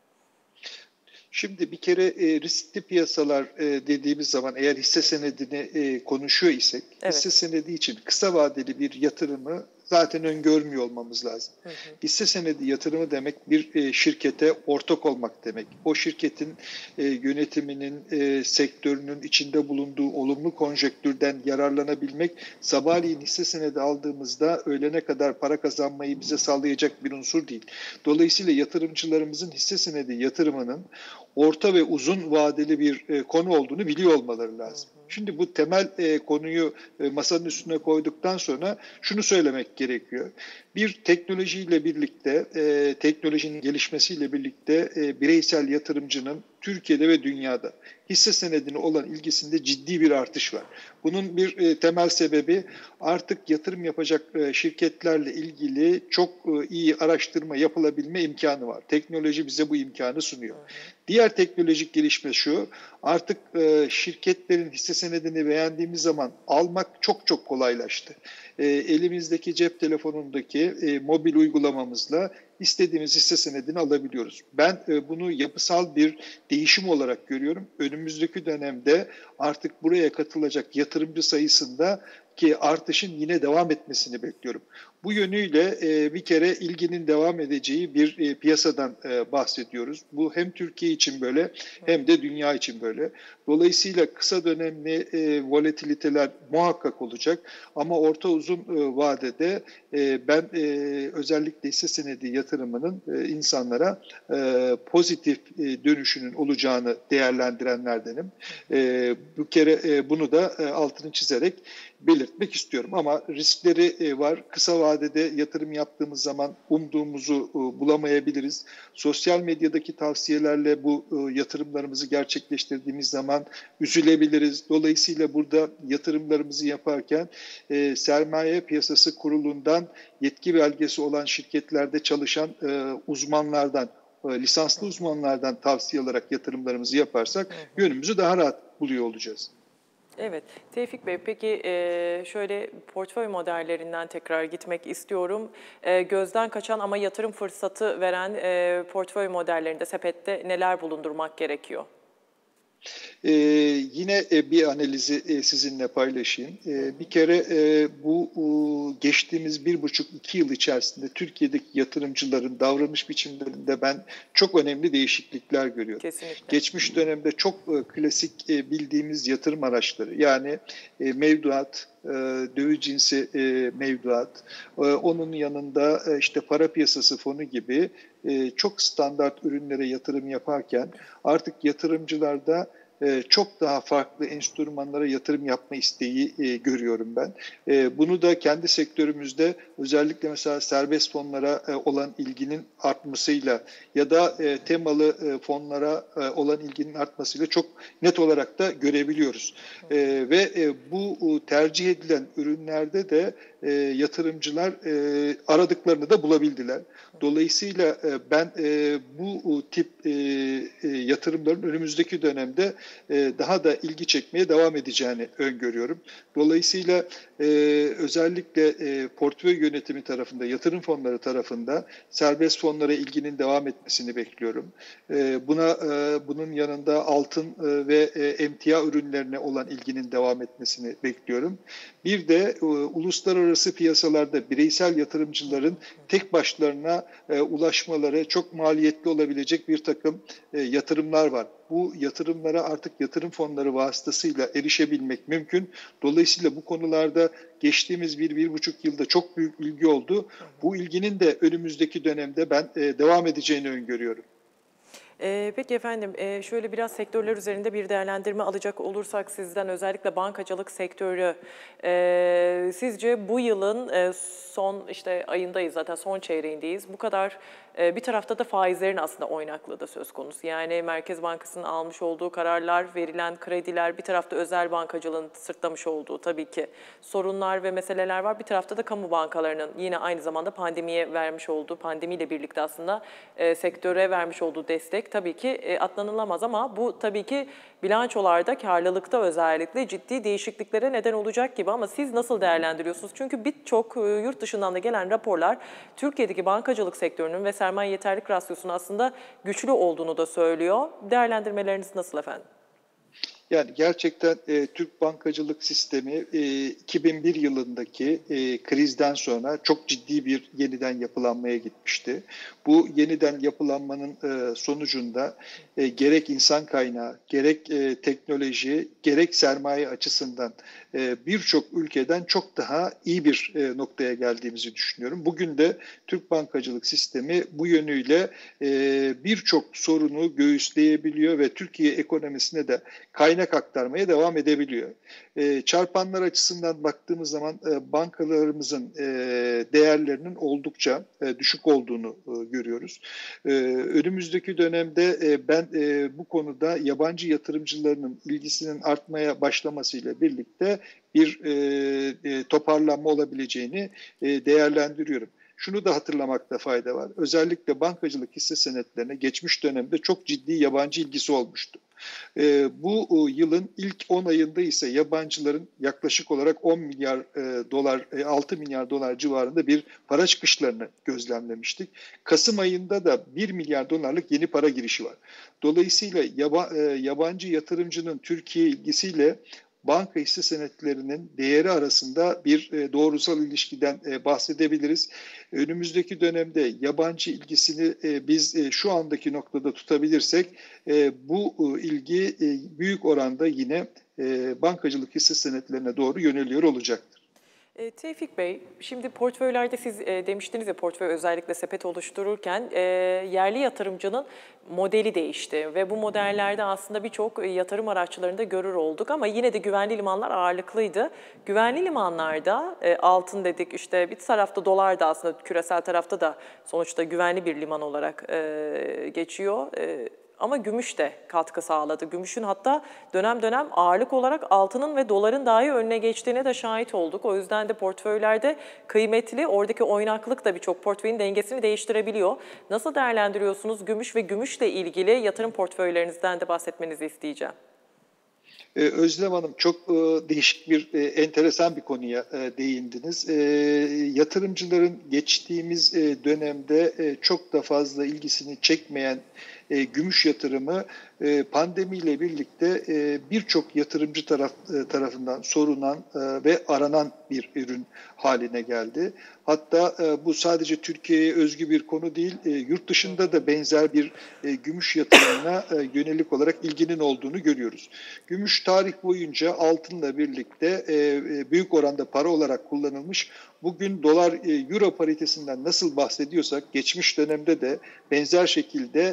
Şimdi bir kere riskli piyasalar dediğimiz zaman eğer hisse senedini konuşuyor isek, evet, hisse senedi için kısa vadeli bir yatırımı zaten öngörmüyor olmamız lazım. Hisse senedi yatırımı demek bir şirkete ortak olmak demek. O şirketin yönetiminin, sektörünün içinde bulunduğu olumlu konjektürden yararlanabilmek, sabahleyin hisse senedi aldığımızda öğlene kadar para kazanmayı bize sağlayacak bir unsur değil. Dolayısıyla yatırımcılarımızın hisse senedi yatırımının orta ve uzun vadeli bir konu olduğunu biliyor olmaları lazım. Şimdi bu temel konuyu masanın üstüne koyduktan sonra şunu söylemek gerekiyor. Bir teknolojiyle birlikte, teknolojinin gelişmesiyle birlikte bireysel yatırımcının Türkiye'de ve dünyada hisse senedine olan ilgisinde ciddi bir artış var. Bunun bir temel sebebi artık yatırım yapacak şirketlerle ilgili çok iyi araştırma yapılabilme imkanı var. Teknoloji bize bu imkanı sunuyor. Diğer teknolojik gelişme şu, artık şirketlerin hisse senedini beğendiğimiz zaman almak çok çok kolaylaştı. Elimizdeki cep telefonundaki mobil uygulamamızla istediğimiz hisse senedini alabiliyoruz. Ben bunu yapısal bir değişim olarak görüyorum. Önümüzdeki dönemde artık buraya katılacak yatırımcı sayısında ki artışın yine devam etmesini bekliyorum. Bu yönüyle bir kere ilginin devam edeceği bir piyasadan bahsediyoruz. Bu hem Türkiye için böyle hem de dünya için böyle. Dolayısıyla kısa dönemli volatiliteler muhakkak olacak ama orta uzun vadede ben özellikle hisse senedi yatırımının insanlara pozitif dönüşünün olacağını değerlendirenlerdenim. Bu kere bunu da altını çizerek belirtmek istiyorum ama riskleri var. Kısa vadede yatırım yaptığımız zaman umduğumuzu bulamayabiliriz. Sosyal medyadaki tavsiyelerle bu yatırımlarımızı gerçekleştirdiğimiz zaman üzülebiliriz. Dolayısıyla burada yatırımlarımızı yaparken sermaye piyasası kurulundan yetki belgesi olan şirketlerde çalışan uzmanlardan, lisanslı uzmanlardan tavsiye alarak yatırımlarımızı yaparsak yönümüzü daha rahat buluyor olacağız. Evet. Tevfik Bey, peki şöyle portföy modellerinden tekrar gitmek istiyorum. Gözden kaçan ama yatırım fırsatı veren portföy modellerinde, sepette neler bulundurmak gerekiyor? Yine bir analizi sizinle paylaşayım. Bir kere bu geçtiğimiz 1,5-2 yıl içerisinde Türkiye'deki yatırımcıların davranış biçimlerinde ben çok önemli değişiklikler görüyorum. Kesinlikle. Geçmiş dönemde çok klasik bildiğimiz yatırım araçları yani mevduat, döviz cinsi mevduat, onun yanında işte para piyasası fonu gibi çok standart ürünlere yatırım yaparken artık yatırımcılarda çok daha farklı enstrümanlara yatırım yapma isteği görüyorum ben. Bunu da kendi sektörümüzde özellikle mesela serbest fonlara olan ilginin artmasıyla ya da temalı fonlara olan ilginin artmasıyla çok net olarak da görebiliyoruz. Ve bu tercih edilen ürünlerde de yatırımcılar aradıklarını da bulabildiler. Dolayısıyla ben bu tip yatırımların önümüzdeki dönemde daha da ilgi çekmeye devam edeceğini öngörüyorum. Dolayısıyla özellikle portföy yönetimi tarafında, yatırım fonları tarafında serbest fonlara ilginin devam etmesini bekliyorum. Bunun yanında altın ve emtia ürünlerine olan ilginin devam etmesini bekliyorum. Bir de uluslararası piyasalarda bireysel yatırımcıların tek başlarına ulaşmaları çok maliyetli olabilecek bir takım yatırımlar var. bu yatırımlara artık yatırım fonları vasıtasıyla erişebilmek mümkün. Dolayısıyla bu konularda geçtiğimiz 1-1,5 yılda çok büyük ilgi oldu. Bu ilginin de önümüzdeki dönemde ben devam edeceğini öngörüyorum. Peki efendim, şöyle biraz sektörler üzerinde bir değerlendirme alacak olursak sizden, özellikle bankacılık sektörü, sizce bu yılın son ayındayız, zaten son çeyreğindeyiz. Bu kadar bir tarafta da faizlerin aslında oynaklığı da söz konusu. Yani Merkez Bankası'nın almış olduğu kararlar, verilen krediler, bir tarafta özel bankacılığın sırtlamış olduğu tabii ki sorunlar ve meseleler var. Bir tarafta da kamu bankalarının yine aynı zamanda pandemiye vermiş olduğu, pandemiyle birlikte aslında sektöre vermiş olduğu destek tabii ki atlanılamaz, ama bu tabii ki bilançolarda, karlılıkta özellikle ciddi değişikliklere neden olacak gibi. Ama siz nasıl değerlendiriyorsunuz? Çünkü birçok yurt dışından da gelen raporlar Türkiye'deki bankacılık sektörünün ve sermaye yeterlilik rasyosunun aslında güçlü olduğunu da söylüyor. Değerlendirmeleriniz nasıl efendim? Yani gerçekten Türk bankacılık sistemi 2001 yılındaki krizden sonra çok ciddi bir yeniden yapılanmaya gitmişti. Bu yeniden yapılanmanın sonucunda gerek insan kaynağı, gerek teknoloji, gerek sermaye açısından birçok ülkeden çok daha iyi bir noktaya geldiğimizi düşünüyorum. Bugün de Türk bankacılık sistemi bu yönüyle birçok sorunu göğüsleyebiliyor ve Türkiye ekonomisine de kaynak aktarmaya devam edebiliyor. Çarpanlar açısından baktığımız zaman bankalarımızın değerlerinin oldukça düşük olduğunu görüyoruz. Önümüzdeki dönemde ben bu konuda yabancı yatırımcılarının ilgisinin artmaya başlamasıyla birlikte bir toparlanma olabileceğini değerlendiriyorum. Şunu da hatırlamakta fayda var. Özellikle bankacılık hisse senetlerine geçmiş dönemde çok ciddi yabancı ilgisi olmuştu. Bu yılın ilk 10 ayında ise yabancıların yaklaşık olarak 10 milyar dolar, 6 milyar dolar civarında bir para çıkışlarını gözlemlemiştik. Kasım ayında da 1 milyar dolarlık yeni para girişi var. Dolayısıyla yabancı yatırımcının Türkiye ilgisiyle banka hisse senetlerinin değeri arasında bir doğrusal ilişkiden bahsedebiliriz. Önümüzdeki dönemde yabancı ilgisini biz şu andaki noktada tutabilirsek bu ilgi büyük oranda yine bankacılık hisse senetlerine doğru yöneliyor olacaktır. Tevfik Bey, şimdi portföylerde siz demiştiniz ya, portföy özellikle sepet oluştururken yerli yatırımcının modeli değişti ve bu modellerde aslında birçok yatırım araçlarında görür olduk, ama yine de güvenli limanlar ağırlıklıydı. Güvenli limanlarda altın dedik, bir tarafta dolar da aslında küresel tarafta da sonuçta güvenli bir liman olarak geçiyor. Ama gümüş de katkı sağladı. Gümüşün hatta dönem dönem ağırlık olarak altının ve doların dahi önüne geçtiğine de şahit olduk. O yüzden de portföylerde kıymetli, oradaki oynaklık da birçok portföyün dengesini değiştirebiliyor. Nasıl değerlendiriyorsunuz gümüş ve gümüşle ilgili yatırım portföylerinizden de bahsetmenizi isteyeceğim. Özlem Hanım, çok değişik bir, enteresan bir konuya değindiniz. Yatırımcıların geçtiğimiz dönemde çok da fazla ilgisini çekmeyen gümüş yatırımı pandemiyle birlikte birçok yatırımcı tarafından sorulan ve aranan bir ürün haline geldi. Hatta bu sadece Türkiye'ye özgü bir konu değil, yurt dışında da benzer bir gümüş yatırımına yönelik olarak ilginin olduğunu görüyoruz. Gümüş tarih boyunca altınla birlikte büyük oranda para olarak kullanılmış. Bugün dolar euro paritesinden nasıl bahsediyorsak geçmiş dönemde de benzer şekilde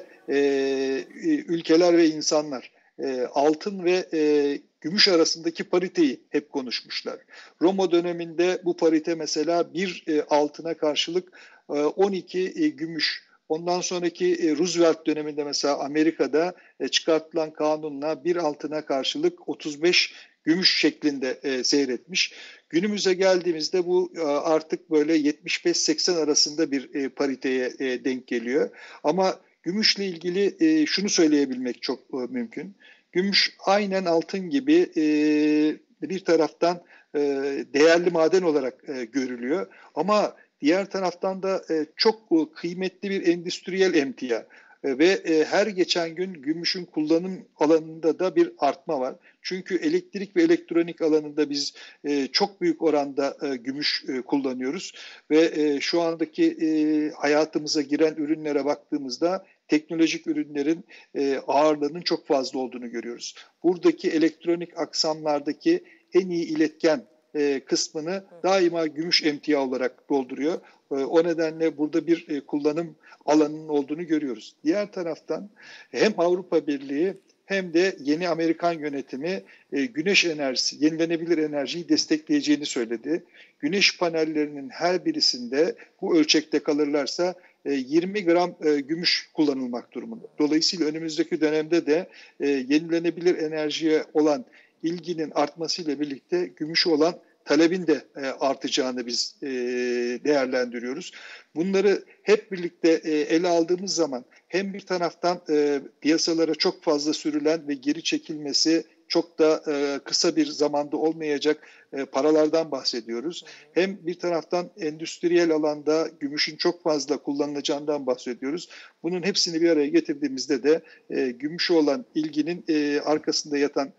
ülkeler ve insanlar altın ve gümüş arasındaki pariteyi hep konuşmuşlar. Roma döneminde bu parite mesela bir altına karşılık 12 gümüş. Ondan sonraki Roosevelt döneminde mesela Amerika'da çıkartılan kanunla bir altına karşılık 35 gümüş şeklinde seyretmiş. Günümüze geldiğimizde bu artık böyle 75-80 arasında bir pariteye denk geliyor. Ama gümüşle ilgili şunu söyleyebilmek çok mümkün. Gümüş aynen altın gibi bir taraftan değerli maden olarak görülüyor. Ama diğer taraftan da çok kıymetli bir endüstriyel emtia. Ve her geçen gün gümüşün kullanım alanında da bir artma var. Çünkü elektrik ve elektronik alanında biz çok büyük oranda gümüş kullanıyoruz. Ve şu andaki hayatımıza giren ürünlere baktığımızda teknolojik ürünlerin ağırlığının çok fazla olduğunu görüyoruz. Buradaki elektronik aksamlardaki en iyi iletken kısmını daima gümüş emtia olarak dolduruyor. O nedenle burada bir kullanım alanının olduğunu görüyoruz. Diğer taraftan hem Avrupa Birliği hem de yeni Amerikan yönetimi güneş enerjisi, yenilenebilir enerjiyi destekleyeceğini söyledi. Güneş panellerinin her birisinde bu ölçekte kalırlarsa 20 gram gümüş kullanılmak durumunda. Dolayısıyla önümüzdeki dönemde de yenilenebilir enerjiye olan ilginin artmasıyla birlikte gümüşe olan talebin de artacağını biz değerlendiriyoruz. Bunları hep birlikte ele aldığımız zaman hem bir taraftan piyasalara çok fazla sürülen ve geri çekilmesi çok da kısa bir zamanda olmayacak paralardan bahsediyoruz. Hem bir taraftan endüstriyel alanda gümüşün çok fazla kullanılacağından bahsediyoruz. Bunun hepsini bir araya getirdiğimizde de gümüşe olan ilginin arkasında yatan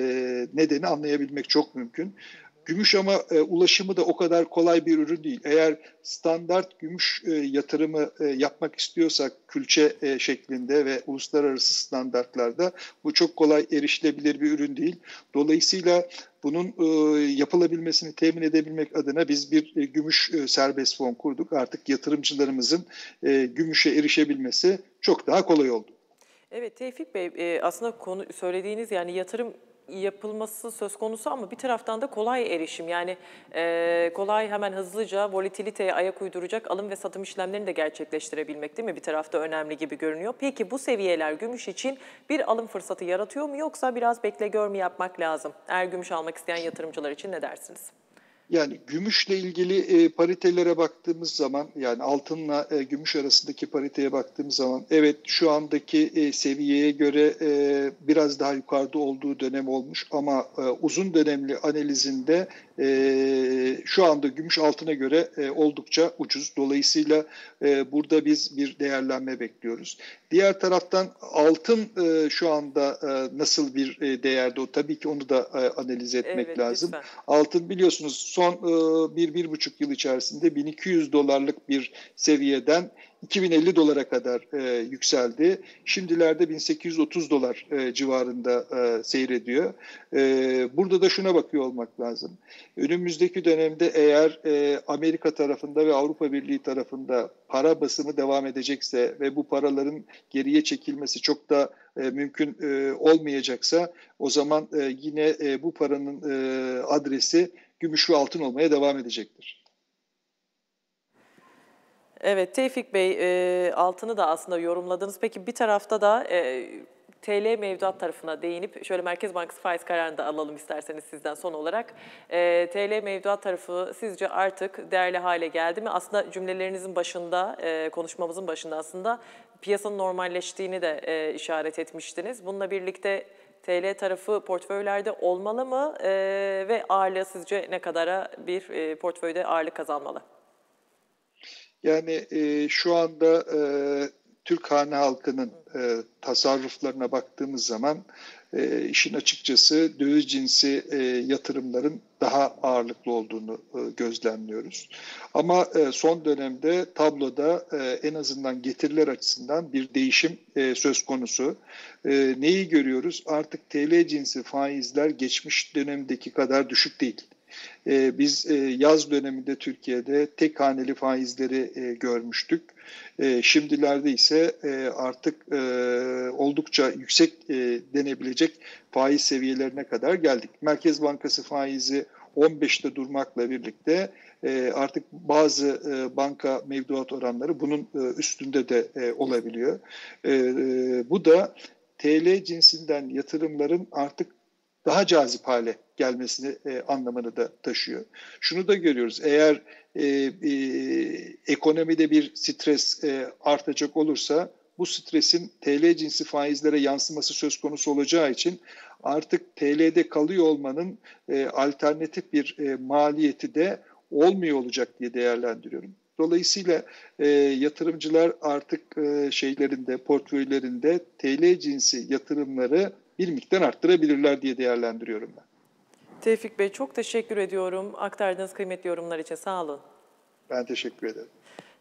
nedeni anlayabilmek çok mümkün. Gümüş ama ulaşımı da o kadar kolay bir ürün değil. Eğer standart gümüş yatırımı yapmak istiyorsak külçe şeklinde ve uluslararası standartlarda bu çok kolay erişilebilir bir ürün değil. Dolayısıyla bunun yapılabilmesini temin edebilmek adına biz bir gümüş serbest fon kurduk. Artık yatırımcılarımızın gümüşe erişebilmesi çok daha kolay oldu. Evet Tevfik Bey, aslında söylediğiniz yani yatırım yapılması söz konusu ama bir taraftan da kolay erişim. Yani kolay hemen hızlıca volatiliteye ayak uyduracak alım ve satım işlemlerini de gerçekleştirebilmek değil mi? Bir tarafta önemli gibi görünüyor. Peki bu seviyeler gümüş için bir alım fırsatı yaratıyor mu yoksa biraz bekle gör mü yapmak lazım? Eğer gümüş almak isteyen yatırımcılar için ne dersiniz? Yani gümüşle ilgili paritelere baktığımız zaman yani altınla gümüş arasındaki pariteye baktığımız zaman evet şu andaki seviyeye göre biraz daha yukarıda olduğu dönem olmuş ama uzun dönemli analizinde şu anda gümüş altına göre oldukça ucuz. Dolayısıyla burada biz bir değerlenme bekliyoruz. Diğer taraftan altın şu anda nasıl bir değerde? O tabii ki onu da analiz etmek Evet, lazım. lütfen. Altın biliyorsunuz son 1-1,5 yıl içerisinde 1200 dolarlık bir seviyeden 2050 dolara kadar yükseldi. Şimdilerde 1830 dolar civarında seyrediyor. Burada da şuna bakıyor olmak lazım. Önümüzdeki dönemde eğer Amerika tarafında ve Avrupa Birliği tarafında para basımı devam edecekse ve bu paraların geriye çekilmesi çok da mümkün olmayacaksa o zaman yine bu paranın adresi gümüş ve altın olmaya devam edecektir. Evet Tevfik Bey, altını da aslında yorumladınız. Peki bir tarafta da TL mevduat tarafına değinip şöyle Merkez Bankası faiz kararını da alalım isterseniz sizden son olarak. TL mevduat tarafı sizce artık değerli hale geldi mi? Aslında cümlelerinizin başında, konuşmamızın başında aslında piyasanın normalleştiğini de işaret etmiştiniz. Bununla birlikte TL tarafı portföylerde olmalı mı ve ağırlığı sizce ne kadara bir portföyde ağırlık kazanmalı? Yani şu anda Türk hane halkının tasarruflarına baktığımız zaman işin açıkçası döviz cinsi yatırımların daha ağırlıklı olduğunu gözlemliyoruz. Ama son dönemde tabloda en azından getiriler açısından bir değişim söz konusu. Neyi görüyoruz? Artık TL cinsi faizler geçmiş dönemdeki kadar düşük değil. Biz yaz döneminde Türkiye'de tek haneli faizleri görmüştük. Şimdilerde ise artık oldukça yüksek denebilecek faiz seviyelerine kadar geldik. Merkez Bankası faizi 15'te durmakla birlikte artık bazı banka mevduat oranları bunun üstünde de olabiliyor. Bu da TL cinsinden yatırımların artık daha cazip hale gelmesini anlamını da taşıyor. Şunu da görüyoruz, eğer ekonomide bir stres artacak olursa bu stresin TL cinsi faizlere yansıması söz konusu olacağı için artık TL'de kalıyor olmanın alternatif bir maliyeti de olmuyor olacak diye değerlendiriyorum. Dolayısıyla yatırımcılar artık portföylerinde TL cinsi yatırımları bir miktar arttırabilirler diye değerlendiriyorum ben. Tevfik Bey çok teşekkür ediyorum aktardığınız kıymetli yorumlar için. Sağ olun. Ben teşekkür ederim.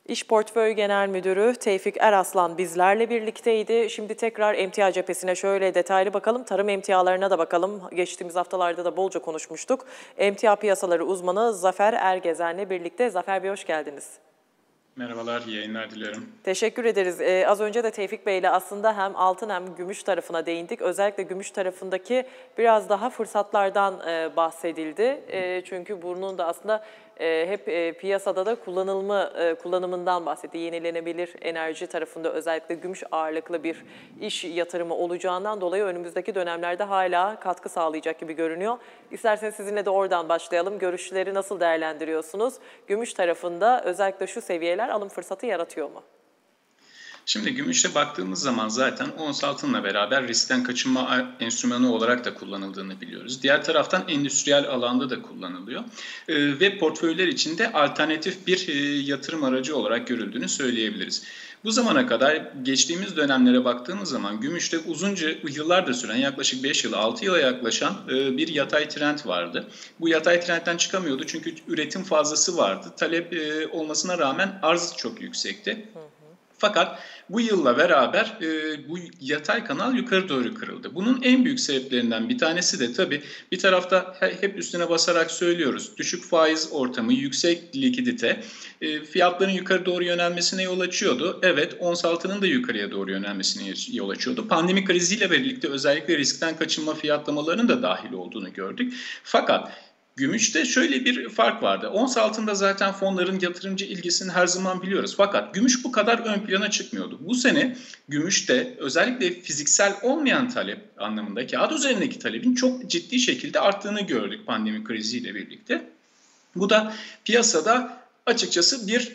İş Portföy Genel Müdürü Tevfik Eraslan bizlerle birlikteydi. Şimdi tekrar emtia cephesine şöyle detaylı bakalım. Tarım emtialarına da bakalım. Geçtiğimiz haftalarda da bolca konuşmuştuk. Emtia piyasaları uzmanı Zafer Ergezen'le birlikte. Zafer Bey, hoş geldiniz. Merhabalar, iyi yayınlar diliyorum. Teşekkür ederiz. Az önce de Tevfik Bey'le aslında hem altın hem gümüş tarafına değindik. Özellikle gümüş tarafındaki biraz daha fırsatlardan bahsedildi. Çünkü bunun da aslında hep piyasada da kullanımından bahsetti. Yenilenebilir enerji tarafında özellikle gümüş ağırlıklı bir iş yatırımı olacağından dolayı önümüzdeki dönemlerde hala katkı sağlayacak gibi görünüyor. İsterseniz sizinle de oradan başlayalım. Görüşleri nasıl değerlendiriyorsunuz? Gümüş tarafında özellikle şu seviyeler alım fırsatı yaratıyor mu? Şimdi gümüşe baktığımız zaman zaten ons altınla beraber riskten kaçınma enstrümanı olarak da kullanıldığını biliyoruz. Diğer taraftan endüstriyel alanda da kullanılıyor. Ve portföyler içinde alternatif bir yatırım aracı olarak görüldüğünü söyleyebiliriz. Bu zamana kadar geçtiğimiz dönemlere baktığımız zaman gümüşte uzunca yıllardır süren yaklaşık 5 yıla 6 yıla yaklaşan bir yatay trend vardı. Bu yatay trendten çıkamıyordu çünkü üretim fazlası vardı. Talep olmasına rağmen arz çok yüksekti. Fakat bu yılla beraber bu yatay kanal yukarı doğru kırıldı. Bunun en büyük sebeplerinden bir tanesi de tabii bir tarafta hep üstüne basarak söylüyoruz. Düşük faiz ortamı, yüksek likidite fiyatların yukarı doğru yönelmesine yol açıyordu. Evet, ons altının da yukarıya doğru yönelmesine yol açıyordu. Pandemi kriziyle birlikte özellikle riskten kaçınma fiyatlamalarının da dahil olduğunu gördük. Fakat gümüşte şöyle bir fark vardı. Ons altında zaten fonların yatırımcı ilgisini her zaman biliyoruz. Fakat gümüş bu kadar ön plana çıkmıyordu. Bu sene gümüşte özellikle fiziksel olmayan talep anlamında kağıt üzerindeki talebin çok ciddi şekilde arttığını gördük pandemi kriziyle birlikte. Bu da piyasada açıkçası bir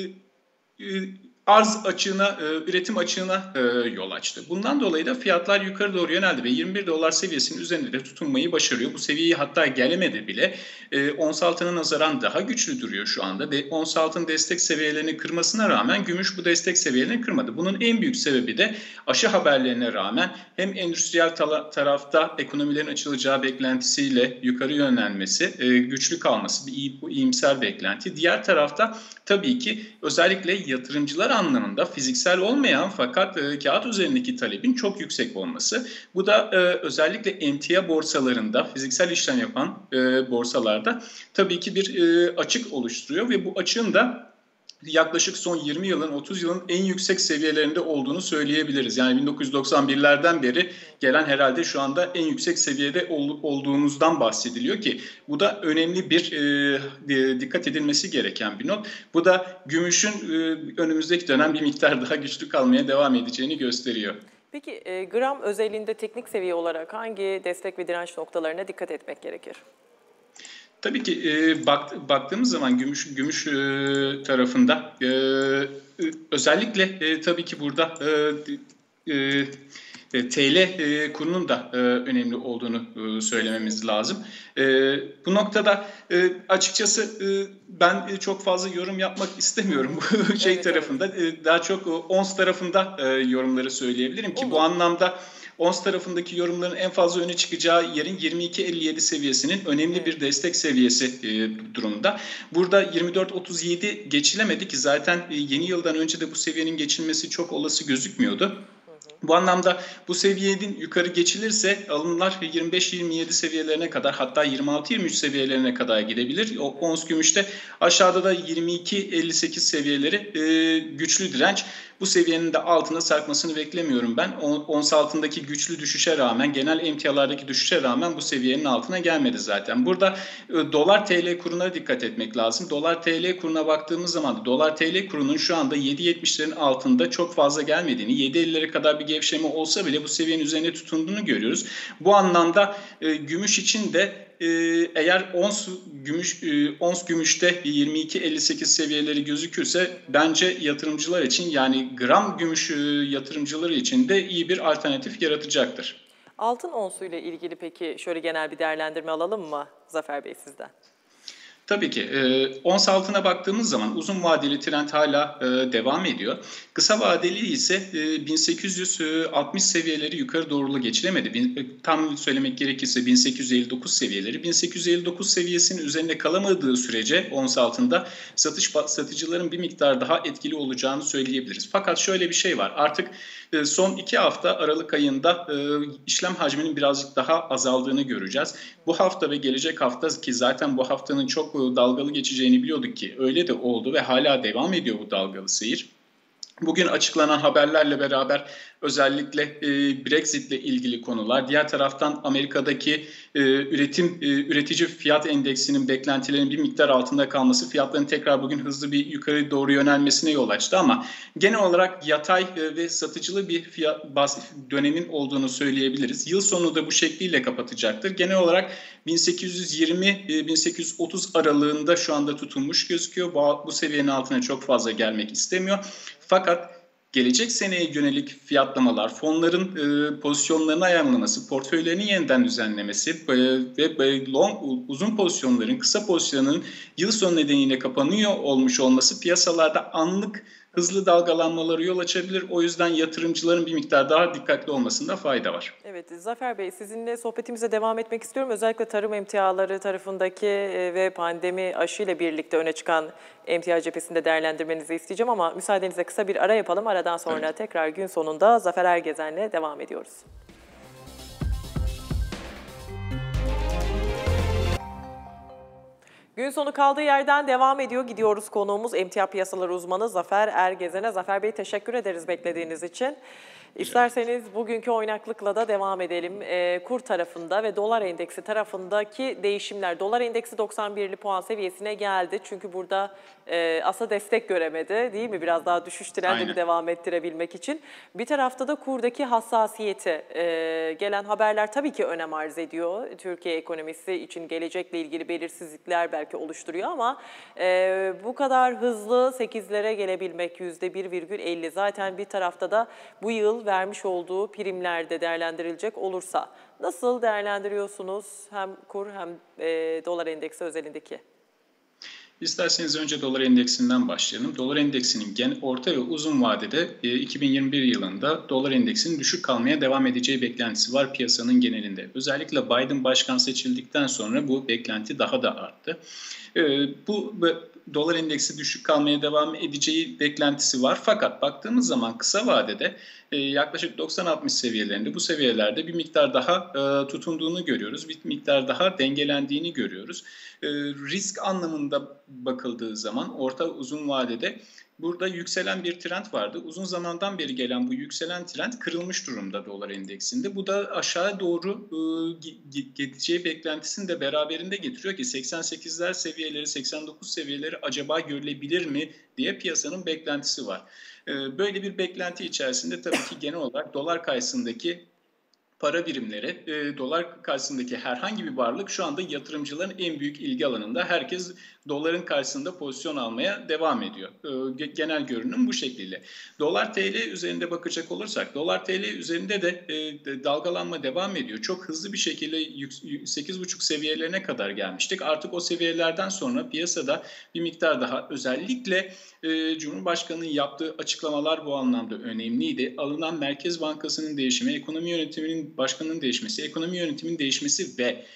arz açığına, üretim açığına yol açtı. Bundan dolayı da fiyatlar yukarı doğru yöneldi ve 21 dolar seviyesinin üzerinde de tutunmayı başarıyor. Bu seviyeyi hatta gelemedi bile. Ons altına nazaran daha güçlü duruyor şu anda. Ons altın destek seviyelerini kırmasına rağmen gümüş bu destek seviyelerini kırmadı. Bunun en büyük sebebi de aşı haberlerine rağmen hem endüstriyel tarafta ekonomilerin açılacağı beklentisiyle yukarı yönelmesi, güçlü kalması, bu iyimser beklenti. Diğer tarafta tabii ki özellikle yatırımcılar anlamında fiziksel olmayan fakat kağıt üzerindeki talebin çok yüksek olması. Bu da özellikle emtia borsalarında, fiziksel işlem yapan borsalarda tabii ki bir açık oluşturuyor ve bu açığın da yaklaşık son 20 yılın, 30 yılın en yüksek seviyelerinde olduğunu söyleyebiliriz. Yani 1991'lerden beri gelen herhalde şu anda en yüksek seviyede olduğumuzdan bahsediliyor ki bu da önemli bir dikkat edilmesi gereken bir not. Bu da gümüşün önümüzdeki dönem bir miktar daha güçlü kalmaya devam edeceğini gösteriyor. Peki gram özelinde teknik seviye olarak hangi destek ve direnç noktalarına dikkat etmek gerekir? Tabii ki baktığımız zaman gümüş tarafında özellikle tabii ki burada TL kurunun da önemli olduğunu söylememiz lazım. Bu noktada açıkçası ben çok fazla yorum yapmak istemiyorum bu tarafında. Daha çok ons tarafında yorumları söyleyebilirim ki bu anlamda ons tarafındaki yorumların en fazla öne çıkacağı yerin 22.57 seviyesinin önemli bir destek seviyesi durumunda. Burada 24.37 geçilemedi ki zaten yeni yıldan önce de bu seviyenin geçilmesi çok olası gözükmüyordu. Bu anlamda bu seviyenin yukarı geçilirse alımlar 25-27 seviyelerine kadar hatta 26-23 seviyelerine kadar gidebilir. O ons gümüşte aşağıda da 22-58 seviyeleri güçlü direnç. Bu seviyenin de altına sarkmasını beklemiyorum ben. Ons altındaki güçlü düşüşe rağmen, genel emtialardaki düşüşe rağmen bu seviyenin altına gelmedi zaten. Burada dolar TL kuruna dikkat etmek lazım. Dolar TL kuruna baktığımız zaman dolar TL kurunun şu anda 7.70'lerin altında çok fazla gelmediğini, 7.50'lere kadar bir gevşeme olsa bile bu seviyenin üzerine tutunduğunu görüyoruz. Bu anlamda gümüş için de eğer ons gümüşte 22.58 seviyeleri gözükürse bence yatırımcılar için yani gram gümüş yatırımcıları için de iyi bir alternatif yaratacaktır. Altın onsu ile ilgili peki şöyle genel bir değerlendirme alalım mı Zafer Bey sizden? Tabii ki. Ons altına baktığımız zaman uzun vadeli trend hala devam ediyor. Kısa vadeli ise 1860 seviyeleri yukarı doğru geçilemedi. Tam söylemek gerekirse 1859 seviyeleri. 1859 seviyesinin üzerinde kalamadığı sürece ons altında satıcıların bir miktar daha etkili olacağını söyleyebiliriz. Fakat şöyle bir şey var. Artık son 2 hafta Aralık ayında işlem hacminin birazcık daha azaldığını göreceğiz. Bu hafta ve gelecek hafta, ki zaten bu haftanın çok dalgalı geçeceğini biliyorduk ki öyle de oldu ve hala devam ediyor bu dalgalı seyir. Bugün açıklanan haberlerle beraber özellikle Brexit ile ilgili konular, diğer taraftan Amerika'daki üretici fiyat endeksinin beklentilerinin bir miktar altında kalması fiyatların tekrar bugün hızlı bir yukarı doğru yönelmesine yol açtı ama genel olarak yatay ve satıcılı bir fiyat dönemin olduğunu söyleyebiliriz. Yıl sonu da bu şekliyle kapatacaktır. Genel olarak 1820-1830 aralığında şu anda tutunmuş gözüküyor. Bu seviyenin altına çok fazla gelmek istemiyor. Fakat gelecek seneye yönelik fiyatlamalar, fonların pozisyonlarını ayarlaması, portföylerini yeniden düzenlemesi ve uzun pozisyonların, kısa pozisyonların yıl sonu nedeniyle kapanıyor olmuş olması piyasalarda anlık hızlı dalgalanmaları yol açabilir. O yüzden yatırımcıların bir miktar daha dikkatli olmasında fayda var. Evet, Zafer Bey, sizinle sohbetimize devam etmek istiyorum. Özellikle tarım emtiaları tarafındaki ve pandemi aşıyla birlikte öne çıkan emtia cephesinde değerlendirmenizi isteyeceğim ama müsaadenizle kısa bir ara yapalım. Aradan sonra tekrar gün sonunda Zafer Ergezen'le devam ediyoruz. Gün sonu kaldığı yerden devam ediyor. Gidiyoruz, konuğumuz emtia piyasaları uzmanı Zafer Ergezen'e. Zafer Bey, teşekkür ederiz beklediğiniz için. İsterseniz bugünkü oynaklıkla da devam edelim. Kur tarafında ve dolar endeksi tarafındaki değişimler. Dolar endeksi 91'li puan seviyesine geldi. Çünkü burada asla destek göremedi, değil mi? Biraz daha düşüş trendini devam ettirebilmek için. Bir tarafta da kurdaki hassasiyeti, gelen haberler tabii ki önem arz ediyor. Türkiye ekonomisi için gelecekle ilgili belirsizlikler belki oluşturuyor ama bu kadar hızlı 8'lere gelebilmek, %1,50. Zaten bir tarafta da bu yıl vermiş olduğu primlerde değerlendirilecek olursa nasıl değerlendiriyorsunuz hem kur hem dolar endeksi özelindeki? İsterseniz önce dolar endeksinden başlayalım. Dolar endeksinin orta ve uzun vadede 2021 yılında dolar endeksinin düşük kalmaya devam edeceği beklentisi var piyasanın genelinde. Özellikle Biden başkan seçildikten sonra bu beklenti daha da arttı. Bu dolar endeksi düşük kalmaya devam edeceği beklentisi var. Fakat baktığımız zaman kısa vadede yaklaşık 90-60 seviyelerinde, bu seviyelerde bir miktar daha tutunduğunu görüyoruz. Bir miktar daha dengelendiğini görüyoruz. Risk anlamında bakıldığı zaman orta uzun vadede burada yükselen bir trend vardı. Uzun zamandan beri gelen bu yükselen trend kırılmış durumda dolar endeksinde. Bu da aşağı doğru gideceği beklentisini de beraberinde getiriyor ki 88'ler seviyeleri, 89 seviyeleri acaba görülebilir mi diye piyasanın beklentisi var. Böyle bir beklenti içerisinde tabii ki genel olarak dolar karşısındaki para birimleri, dolar karşısındaki herhangi bir varlık şu anda yatırımcıların en büyük ilgi alanında. Herkes doların karşısında pozisyon almaya devam ediyor. Genel görünüm bu şekilde. Dolar TL üzerinde bakacak olursak, dolar TL üzerinde de dalgalanma devam ediyor. Çok hızlı bir şekilde 8,5 seviyelerine kadar gelmiştik. Artık o seviyelerden sonra piyasada bir miktar daha, özellikle Cumhurbaşkanı'nın yaptığı açıklamalar bu anlamda önemliydi. Alınan Merkez Bankası'nın değişimi, ekonomi yönetiminin başkanının değişmesi, ekonomi yönetiminin değişmesi ve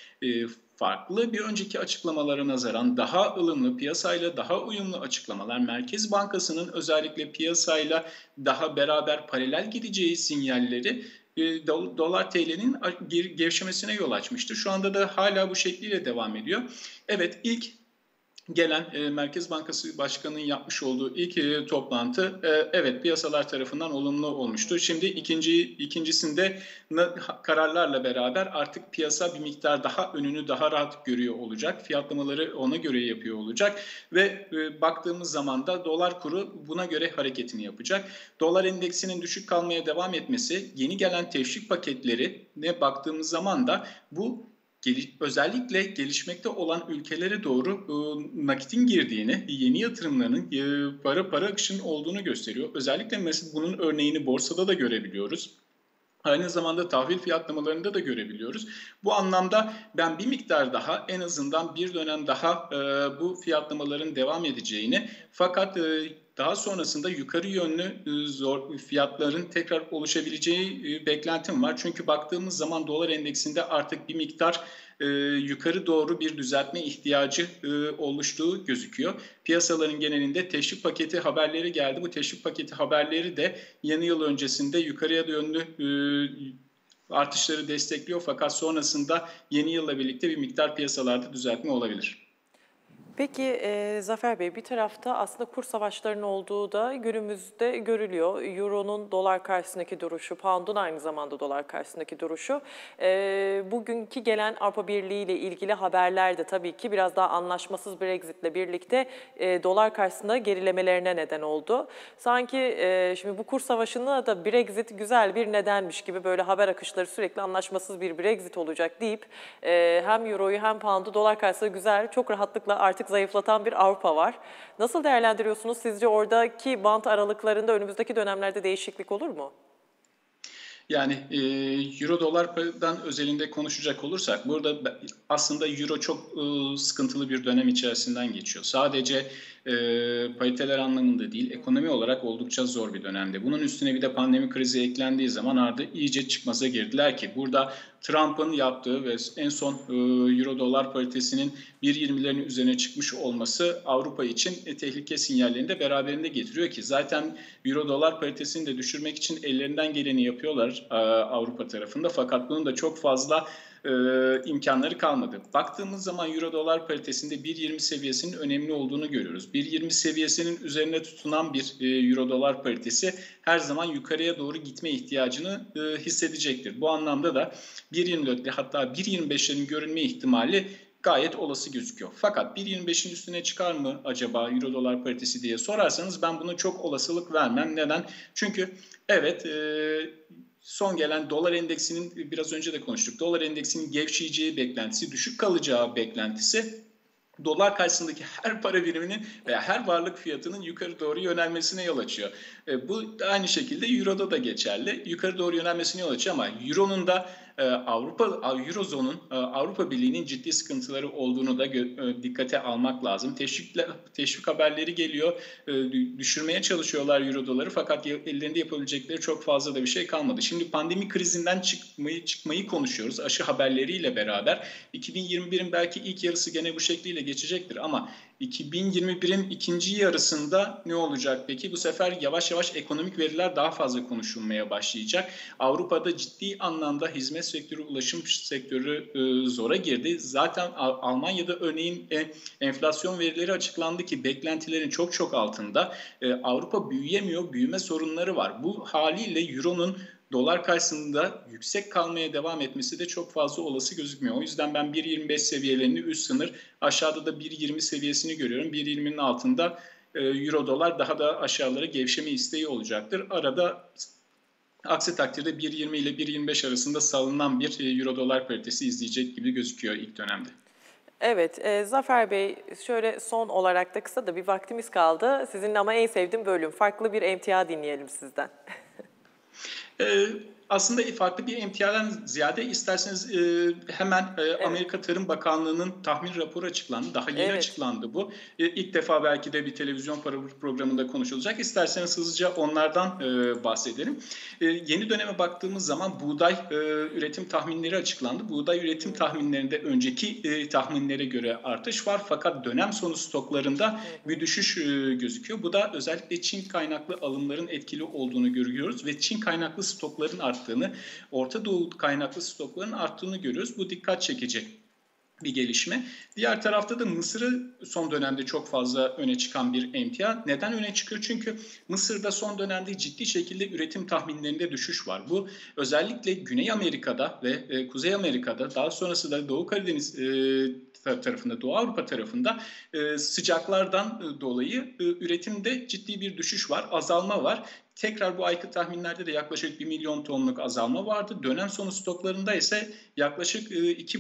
farklı bir önceki açıklamalara nazaran daha ılımlı, piyasayla daha uyumlu açıklamalar, Merkez Bankası'nın özellikle piyasayla daha beraber paralel gideceği sinyalleri dolar TL'nin gevşemesine yol açmıştı. Şu anda da hala bu şekliyle devam ediyor. Evet, ilk gelen Merkez Bankası Başkanı'nın yapmış olduğu ilk toplantı evet piyasalar tarafından olumlu olmuştu. Şimdi ikincisinde kararlarla beraber artık piyasa bir miktar daha önünü daha rahat görüyor olacak. Fiyatlamaları ona göre yapıyor olacak ve baktığımız zaman da dolar kuru buna göre hareketini yapacak. Dolar endeksinin düşük kalmaya devam etmesi, yeni gelen teşvik paketlerine baktığımız zaman da bu özellikle gelişmekte olan ülkelere doğru nakitin girdiğini, yeni yatırımların, para akışının olduğunu gösteriyor. Özellikle mesela bunun örneğini borsada da görebiliyoruz. Aynı zamanda tahvil fiyatlamalarında da görebiliyoruz. Bu anlamda ben bir miktar daha, en azından bir dönem daha bu fiyatlamaların devam edeceğini, fakat daha sonrasında yukarı yönlü zor fiyatların tekrar oluşabileceği beklentim var. Çünkü baktığımız zaman dolar endeksinde artık bir miktar yukarı doğru bir düzeltme ihtiyacı oluştuğu gözüküyor. Piyasaların genelinde teşvik paketi haberleri geldi. Bu teşvik paketi haberleri de yeni yıl öncesinde yukarıya yönlü artışları destekliyor. Fakat sonrasında yeni yılla birlikte bir miktar piyasalarda düzeltme olabilir. Peki Zafer Bey, bir tarafta aslında kur savaşlarının olduğu da günümüzde görülüyor. Euro'nun dolar karşısındaki duruşu, pound'un aynı zamanda dolar karşısındaki duruşu. Bugünkü gelen Avrupa Birliği ile ilgili haberler de tabii ki biraz daha anlaşmasız Brexit'le birlikte dolar karşısında gerilemelerine neden oldu. Sanki şimdi bu kur savaşına da Brexit güzel bir nedenmiş gibi böyle haber akışları sürekli anlaşmasız bir Brexit olacak deyip hem Euro'yu hem pound'u dolar karşısında güzel, çok rahatlıkla artık zayıflatan bir Avrupa var. Nasıl değerlendiriyorsunuz? Sizce oradaki bant aralıklarında önümüzdeki dönemlerde değişiklik olur mu? Yani euro dolardan özelinde konuşacak olursak, burada aslında euro çok sıkıntılı bir dönem içerisinden geçiyor. Sadece pariteler anlamında değil, ekonomi olarak oldukça zor bir dönemde. Bunun üstüne bir de pandemi krizi eklendiği zaman artık iyice çıkmaza girdiler ki burada Trump'ın yaptığı ve en son euro dolar paritesinin 1.20'lerin üzerine çıkmış olması Avrupa için tehlike sinyallerini de beraberinde getiriyor ki zaten euro dolar paritesini de düşürmek için ellerinden geleni yapıyorlar Avrupa tarafında, fakat bunun da çok fazla imkanları kalmadı. Baktığımız zaman euro dolar paritesinde 1.20 seviyesinin önemli olduğunu görüyoruz. 1.20 seviyesinin üzerine tutunan bir euro dolar paritesi her zaman yukarıya doğru gitme ihtiyacını hissedecektir. Bu anlamda da 1.24'le hatta 1.25'lerin görünme ihtimali gayet olası gözüküyor. Fakat 1.25'in üstüne çıkar mı acaba euro dolar paritesi diye sorarsanız ben buna çok olasılık vermem. Neden? Çünkü evet, son gelen dolar endeksinin, biraz önce de konuştuk, dolar endeksinin gevşeyeceği beklentisi, düşük kalacağı beklentisi dolar karşısındaki her para biriminin veya her varlık fiyatının yukarı doğru yönelmesine yol açıyor. Bu aynı şekilde Euro'da da geçerli. Yukarı doğru yönelmesine yol açıyor ama Euro'nun da Eurozone'un, Avrupa Birliği'nin ciddi sıkıntıları olduğunu da dikkate almak lazım. Teşvik haberleri geliyor. Düşürmeye çalışıyorlar Euro doları, fakat ellerinde yapabilecekleri çok fazla da bir şey kalmadı. Şimdi pandemi krizinden çıkmayı konuşuyoruz aşı haberleriyle beraber. 2021'in belki ilk yarısı gene bu şekliyle geçecektir ama 2021'in ikinci yarısında ne olacak peki? Bu sefer yavaş yavaş ekonomik veriler daha fazla konuşulmaya başlayacak. Avrupa'da ciddi anlamda hizmet sektörü, ulaşım sektörü zora girdi. Zaten Almanya'da örneğin enflasyon verileri açıklandı ki beklentilerin çok çok altında. Avrupa büyüyemiyor, büyüme sorunları var. Bu haliyle Euro'nun dolar karşısında yüksek kalmaya devam etmesi de çok fazla olası gözükmüyor. O yüzden ben 1.25 seviyelerini üst sınır, aşağıda da 1.20 seviyesini görüyorum. 1.20'nin altında euro dolar daha da aşağılara gevşeme isteği olacaktır. Arada aksi takdirde 1.20 ile 1.25 arasında salınan bir euro dolar paritesi izleyecek gibi gözüküyor ilk dönemde. Evet, Zafer Bey, şöyle son olarak da kısa da bir vaktimiz kaldı. Sizin ama en sevdiğim bölüm, farklı bir emtia dinleyelim sizden. Aslında farklı bir emtiadan ziyade isterseniz hemen Amerika Tarım Bakanlığı'nın tahmin raporu açıklandı. Daha yeni açıklandı bu. İlk defa belki de bir televizyon programında konuşulacak. İsterseniz hızlıca onlardan bahsedelim. Yeni döneme baktığımız zaman buğday üretim tahminleri açıklandı. Buğday üretim tahminlerinde önceki tahminlere göre artış var. Fakat dönem sonu stoklarında bir düşüş gözüküyor. Bu da özellikle Çin kaynaklı alımların etkili olduğunu görüyoruz ve Çin kaynaklı stokların arttığını, Orta Doğu kaynaklı stokların arttığını görüyoruz. Bu dikkat çekici bir gelişme. Diğer tarafta da Mısır'ı son dönemde çok fazla öne çıkan bir emtia. Neden öne çıkıyor? Çünkü Mısır'da son dönemde ciddi şekilde üretim tahminlerinde düşüş var. Bu özellikle Güney Amerika'da ve Kuzey Amerika'da, daha sonrası da Doğu Karadeniz tarafında, Doğu Avrupa tarafında sıcaklardan dolayı üretimde ciddi bir düşüş var, azalma var. Tekrar bu ayki tahminlerde de yaklaşık 1 milyon tonluk azalma vardı. Dönem sonu stoklarında ise yaklaşık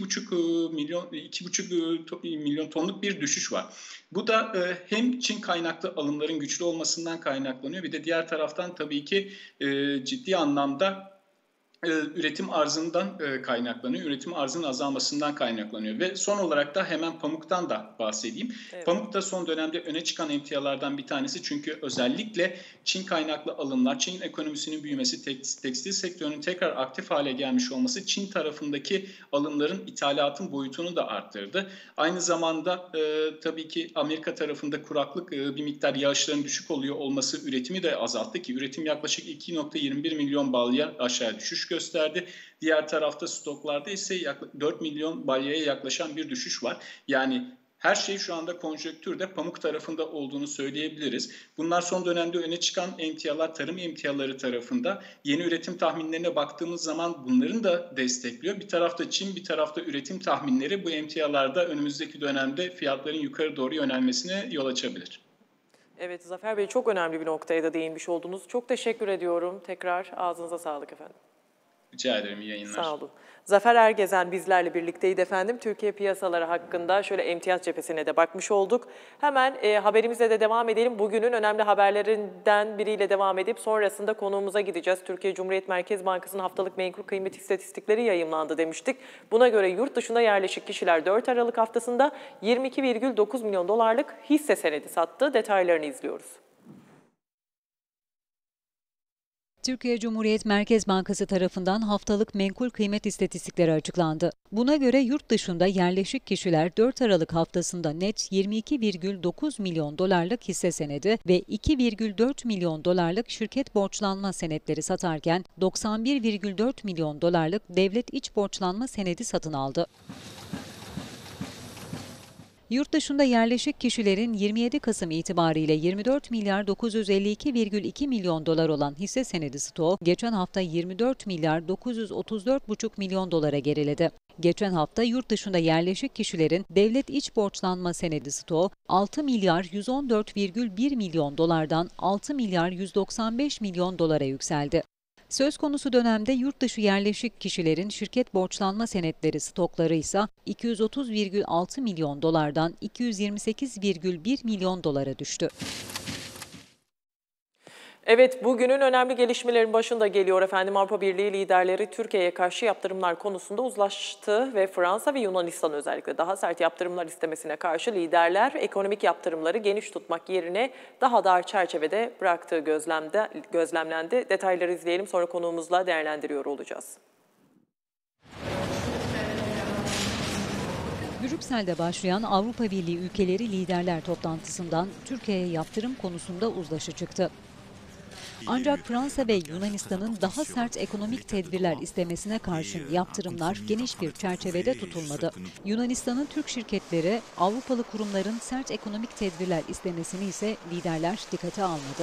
2,5 milyon tonluk bir düşüş var. Bu da hem Çin kaynaklı alımların güçlü olmasından kaynaklanıyor. Bir de diğer taraftan tabii ki ciddi anlamda üretim arzından kaynaklanıyor. Üretim arzının azalmasından kaynaklanıyor. Ve son olarak da hemen pamuktan da bahsedeyim. Evet. Pamuk da son dönemde öne çıkan emtialardan bir tanesi. Çünkü özellikle Çin kaynaklı alımlar, Çin ekonomisinin büyümesi, tekstil sektörünün tekrar aktif hale gelmiş olması Çin tarafındaki alımların ithalatın boyutunu da arttırdı. Aynı zamanda tabii ki Amerika tarafında kuraklık, bir miktar yağışların düşük oluyor olması üretimi de azalttı ki üretim yaklaşık 2,21 milyon balya aşağı düşüş gösterdi. Diğer tarafta stoklarda ise 4 milyon balyaya yaklaşan bir düşüş var. Yani her şey şu anda konjonktürde pamuk tarafında olduğunu söyleyebiliriz. Bunlar son dönemde öne çıkan emtialar, tarım emtiaları tarafında. Yeni üretim tahminlerine baktığımız zaman bunların da destekliyor. Bir tarafta Çin, bir tarafta üretim tahminleri bu emtialarda önümüzdeki dönemde fiyatların yukarı doğru yönelmesine yol açabilir. Evet Zafer Bey, çok önemli bir noktaya da değinmiş oldunuz. Çok teşekkür ediyorum. Tekrar ağzınıza sağlık efendim. Rica ederim, iyi yayınlar. Sağ olun. Zafer Ergezen bizlerle birlikteydi efendim. Türkiye piyasaları hakkında şöyle emtia cephesine de bakmış olduk. Hemen haberimize de devam edelim. Bugünün önemli haberlerinden biriyle devam edip sonrasında konuğumuza gideceğiz. Türkiye Cumhuriyet Merkez Bankası'nın haftalık menkul kıymet istatistikleri yayımlandı demiştik. Buna göre yurt dışında yerleşik kişiler 4 Aralık haftasında 22,9 milyon dolarlık hisse senedi sattı. Detaylarını izliyoruz. Türkiye Cumhuriyet Merkez Bankası tarafından haftalık menkul kıymet istatistikleri açıklandı. Buna göre yurt dışında yerleşik kişiler 4 Aralık haftasında net 22,9 milyon dolarlık hisse senedi ve 2,4 milyon dolarlık şirket borçlanma senetleri satarken 91,4 milyon dolarlık devlet iç borçlanma senedi satın aldı. Yurt dışında yerleşik kişilerin 27 Kasım itibariyle 24 milyar 952,2 milyon dolar olan hisse senedi stoğu geçen hafta 24 milyar 934,5 milyon dolara geriledi. Geçen hafta yurt dışında yerleşik kişilerin devlet iç borçlanma senedi stoğu 6 milyar 114,1 milyon dolardan 6 milyar 195 milyon dolara yükseldi. Söz konusu dönemde yurt dışı yerleşik kişilerin şirket borçlanma senetleri stokları ise 230,6 milyon dolardan 228,1 milyon dolara düştü. Evet, bugünün önemli gelişmelerin başında geliyor efendim. Avrupa Birliği liderleri Türkiye'ye karşı yaptırımlar konusunda uzlaştı ve Fransa ve Yunanistan özellikle daha sert yaptırımlar istemesine karşı liderler ekonomik yaptırımları geniş tutmak yerine daha dar çerçevede bıraktığı gözlemlendi. Detayları izleyelim, sonra konuğumuzla değerlendiriyor olacağız. Brüksel'de başlayan Avrupa Birliği ülkeleri liderler toplantısından Türkiye'ye yaptırım konusunda uzlaşı çıktı. Ancak Fransa ve Yunanistan'ın daha sert ekonomik tedbirler istemesine karşın yaptırımlar geniş bir çerçevede tutulmadı. Yunanistan'ın Türk şirketleri Avrupalı kurumların sert ekonomik tedbirler istemesini ise liderler dikkate almadı.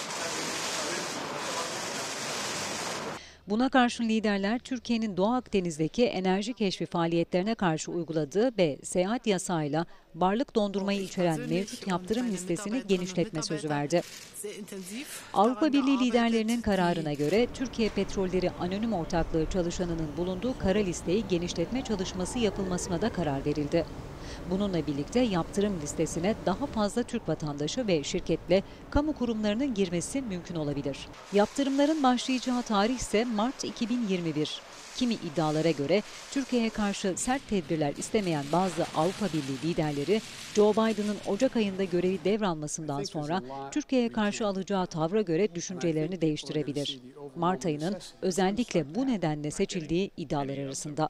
Buna karşın liderler Türkiye'nin Doğu Akdeniz'deki enerji keşfi faaliyetlerine karşı uyguladığı ve seyahat yasağıyla varlık dondurmayı içeren mevcut yaptırım listesini genişletme sözü verdi. Avrupa Birliği liderlerinin kararına göre Türkiye Petrolleri Anonim Ortaklığı çalışanının bulunduğu kara listeyi genişletme çalışması yapılmasına da karar verildi. Bununla birlikte yaptırım listesine daha fazla Türk vatandaşı ve şirketle kamu kurumlarının girmesi mümkün olabilir. Yaptırımların başlayacağı tarih ise Mart 2021. Kimi iddialara göre Türkiye'ye karşı sert tedbirler istemeyen bazı Avrupa Birliği liderleri Joe Biden'ın Ocak ayında görevi devralmasından sonra Türkiye'ye karşı alacağı tavra göre düşüncelerini değiştirebilir. Mart ayının özellikle bu nedenle seçildiği iddialar arasında.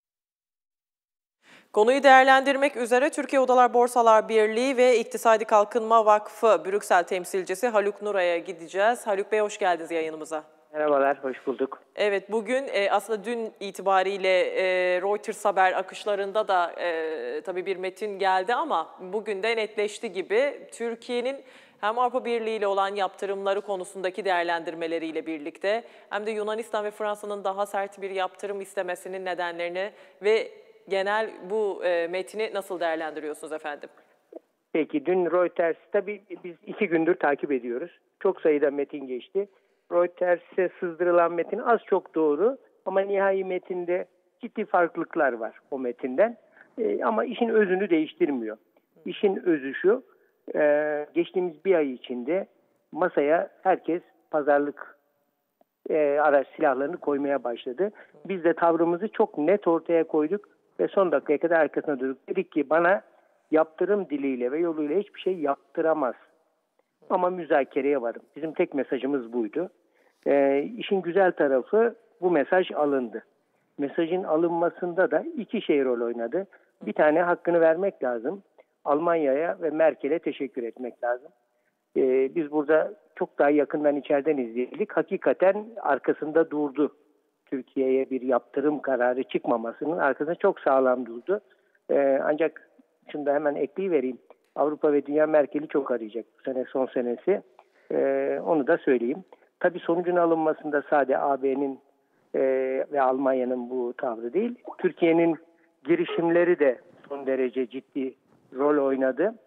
Konuyu değerlendirmek üzere Türkiye Odalar Borsalar Birliği ve İktisadi Kalkınma Vakfı Brüksel temsilcisi Haluk Nuray'a gideceğiz. Haluk Bey, hoş geldiniz yayınımıza. Merhabalar, hoş bulduk. Evet, bugün aslında dün itibariyle Reuters haber akışlarında da tabii bir metin geldi ama bugün de netleşti gibi. Türkiye'nin hem Avrupa Birliği ile olan yaptırımları konusundaki değerlendirmeleriyle birlikte hem de Yunanistan ve Fransa'nın daha sert bir yaptırım istemesinin nedenlerini ve genel bu metni nasıl değerlendiriyorsunuz efendim? Peki, dün Reuters, tabii biz 2 gündür takip ediyoruz. Çok sayıda metin geçti. Reuters'e sızdırılan metin az çok doğru ama nihai metinde ciddi farklılıklar var o metinden. Ama işin özünü değiştirmiyor. İşin özü şu, geçtiğimiz bir ay içinde masaya herkes pazarlık araç silahlarını koymaya başladı. Biz de tavrımızı çok net ortaya koyduk ve son dakikaya kadar arkasına durduk. Dedik ki bana yaptırım diliyle ve yoluyla hiçbir şey yaptıramaz. Ama müzakereye varım. Bizim tek mesajımız buydu. İşin güzel tarafı bu mesaj alındı. Mesajın alınmasında da iki şey rol oynadı. Bir tane hakkını vermek lazım. Almanya'ya ve Merkel'e teşekkür etmek lazım. Biz burada çok daha yakından içeriden izledik. Hakikaten arkasında durdu. Türkiye'ye bir yaptırım kararı çıkmamasının arkasında çok sağlam durdu. Ancak şunu da hemen ekleyivereyim. Avrupa ve Dünya Merkel'i çok arayacak bu sene son senesi. Onu da söyleyeyim. Tabii sonucun alınmasında sadece AB'nin ve Almanya'nın bu tavrı değil. Türkiye'nin girişimleri de son derece ciddi rol oynadı.